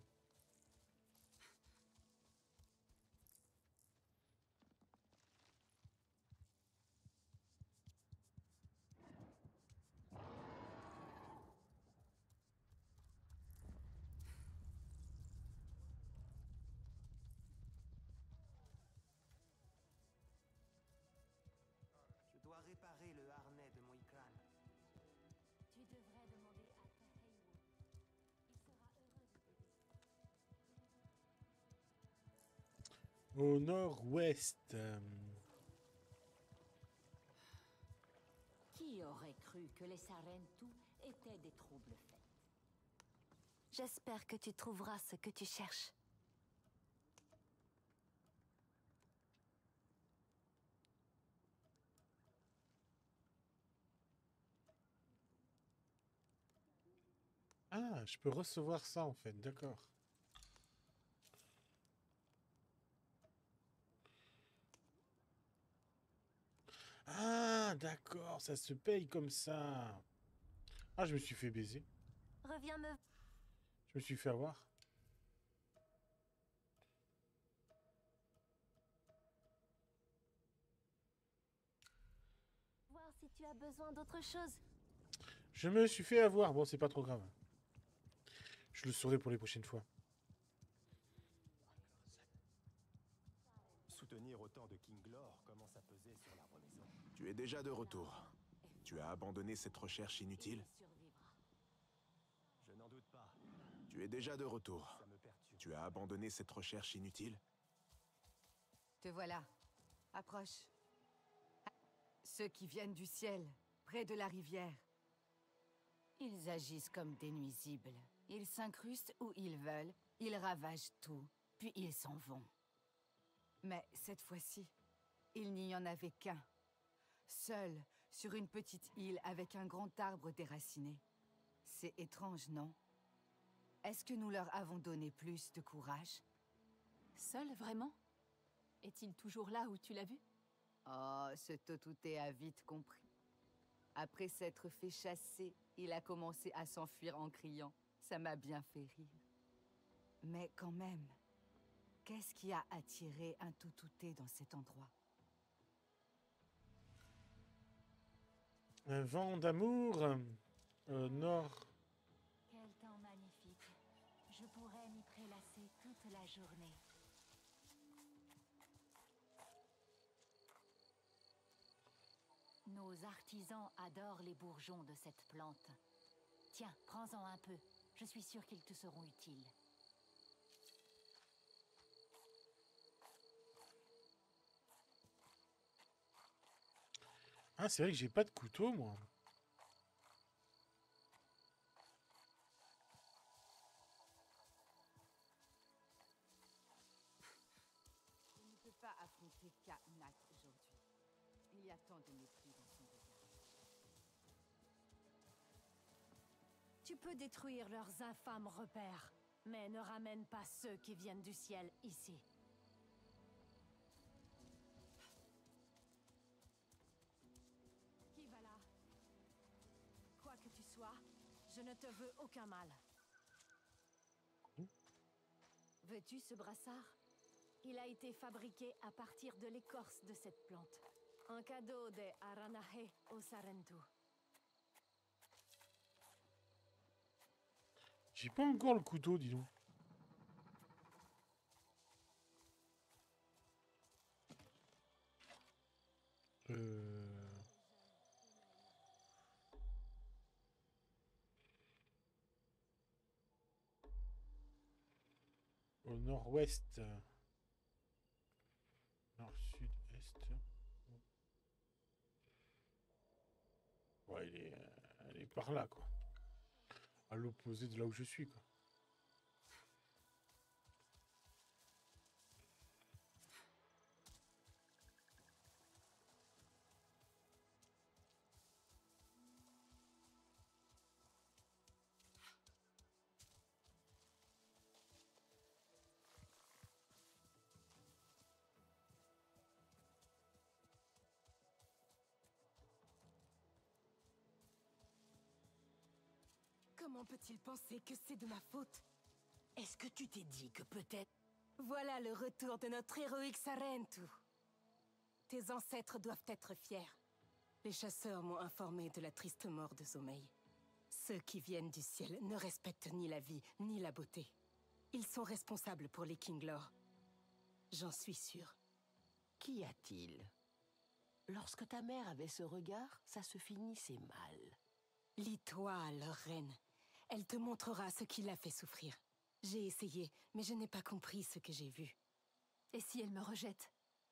Je dois réparer le harnais de mon Ikran. Tu devrais demander à Taheiwo. Il sera heureux de t'aider. Au nord-ouest. Qui aurait cru que les Sarentu étaient des troubles faits? J'espère que tu trouveras ce que tu cherches. Ah, je peux recevoir ça en fait, d'accord. Ah, d'accord, ça se paye comme ça. Ah, je me suis fait baiser. Reviens me... Je me suis fait avoir. voir si tu as besoin d'autre chose. Je me suis fait avoir. Bon, c'est pas trop grave. Je le saurai pour les prochaines fois. Soutenir autant de Kinglor commence à peser sur l'arbre maison. Tu es déjà de retour. Tu as abandonné cette recherche inutile? Je n'en doute pas. Tu es déjà de retour. Ça me perturbe. Tu as abandonné cette recherche inutile? Te voilà. Approche. Ceux qui viennent du ciel, près de la rivière. Ils agissent comme des nuisibles. Ils s'incrustent où ils veulent, ils ravagent tout, puis ils s'en vont. Mais cette fois-ci, il n'y en avait qu'un. Seul, sur une petite île avec un grand arbre déraciné. C'est étrange, non? Est-ce que nous leur avons donné plus de courage? Seul, vraiment? Est-il toujours là où tu l'as vu? Oh, ce Totouté a vite compris. Après s'être fait chasser, il a commencé à s'enfuir en criant. Ça m'a bien fait rire. Mais quand même, qu'est-ce qui a attiré un Toutouté dans cet endroit? Un vent d'amour au nord. Quel temps magnifique. Je pourrais m'y prélasser toute la journée. Nos artisans adorent les bourgeons de cette plante. Tiens, prends-en un peu. Je suis sûre qu'ils te seront utiles. Ah, c'est vrai que j'ai pas de couteau, moi. Je ne peux pas affronter Kat-Nat aujourd'hui. Il y a tant de mépris dans son regard. Tu peux détruire leurs infâmes repères, mais ne ramène pas ceux qui viennent du ciel ici. Qui va là? Quoi que tu sois, je ne te veux aucun mal. Veux-tu ce brassard? Il a été fabriqué à partir de l'écorce de cette plante. Un cadeau de Aranahe au Sarentu. J'ai pas encore le couteau, dis donc. Au nord-ouest. Nord-sud-est. Ouais, elle est par là, quoi. À l'opposé de là où je suis, quoi. Comment peut-il penser que c'est de ma faute? Est-ce que tu t'es dit que peut-être... Voilà le retour de notre héroïque Sarentu. Tes ancêtres doivent être fiers. Les chasseurs m'ont informé de la triste mort de Zomei. Ceux qui viennent du ciel ne respectent ni la vie, ni la beauté. Ils sont responsables pour les Kinglor. J'en suis sûre. Qu'y a-t-il? Lorsque ta mère avait ce regard, ça se finissait mal. Lis-toi, leur reine. Elle te montrera ce qui l'a fait souffrir. J'ai essayé, mais je n'ai pas compris ce que j'ai vu. Et si elle me rejette?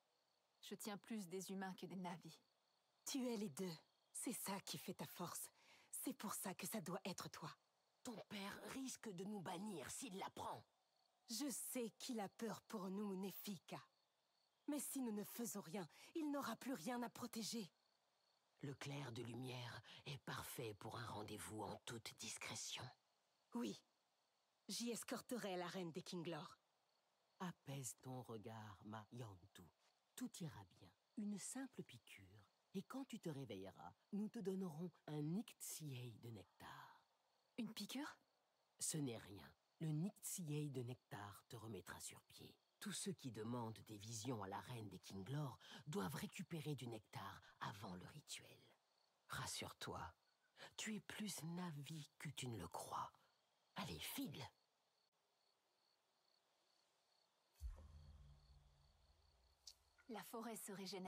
Je tiens plus des humains que des navis. Tu es les deux. C'est ça qui fait ta force. C'est pour ça que ça doit être toi. Ton père risque de nous bannir s'il l'apprend. Je sais qu'il a peur pour nous, Nefika. Mais si nous ne faisons rien, il n'aura plus rien à protéger. Le clair de lumière est parfait pour un rendez-vous en toute discrétion. Oui. J'y escorterai la reine des Kinglor. Apaise ton regard, ma Yantu. Tout ira bien. Une simple piqûre. Et quand tu te réveilleras, nous te donnerons un Nictsiei de nectar. Une piqûre? Ce n'est rien. Le Nictsiei de nectar te remettra sur pied. Tous ceux qui demandent des visions à la reine des Kinglor doivent récupérer du nectar avant le rituel. Rassure-toi, tu es plus Navi que tu ne le crois. Allez, file! La forêt se régénère.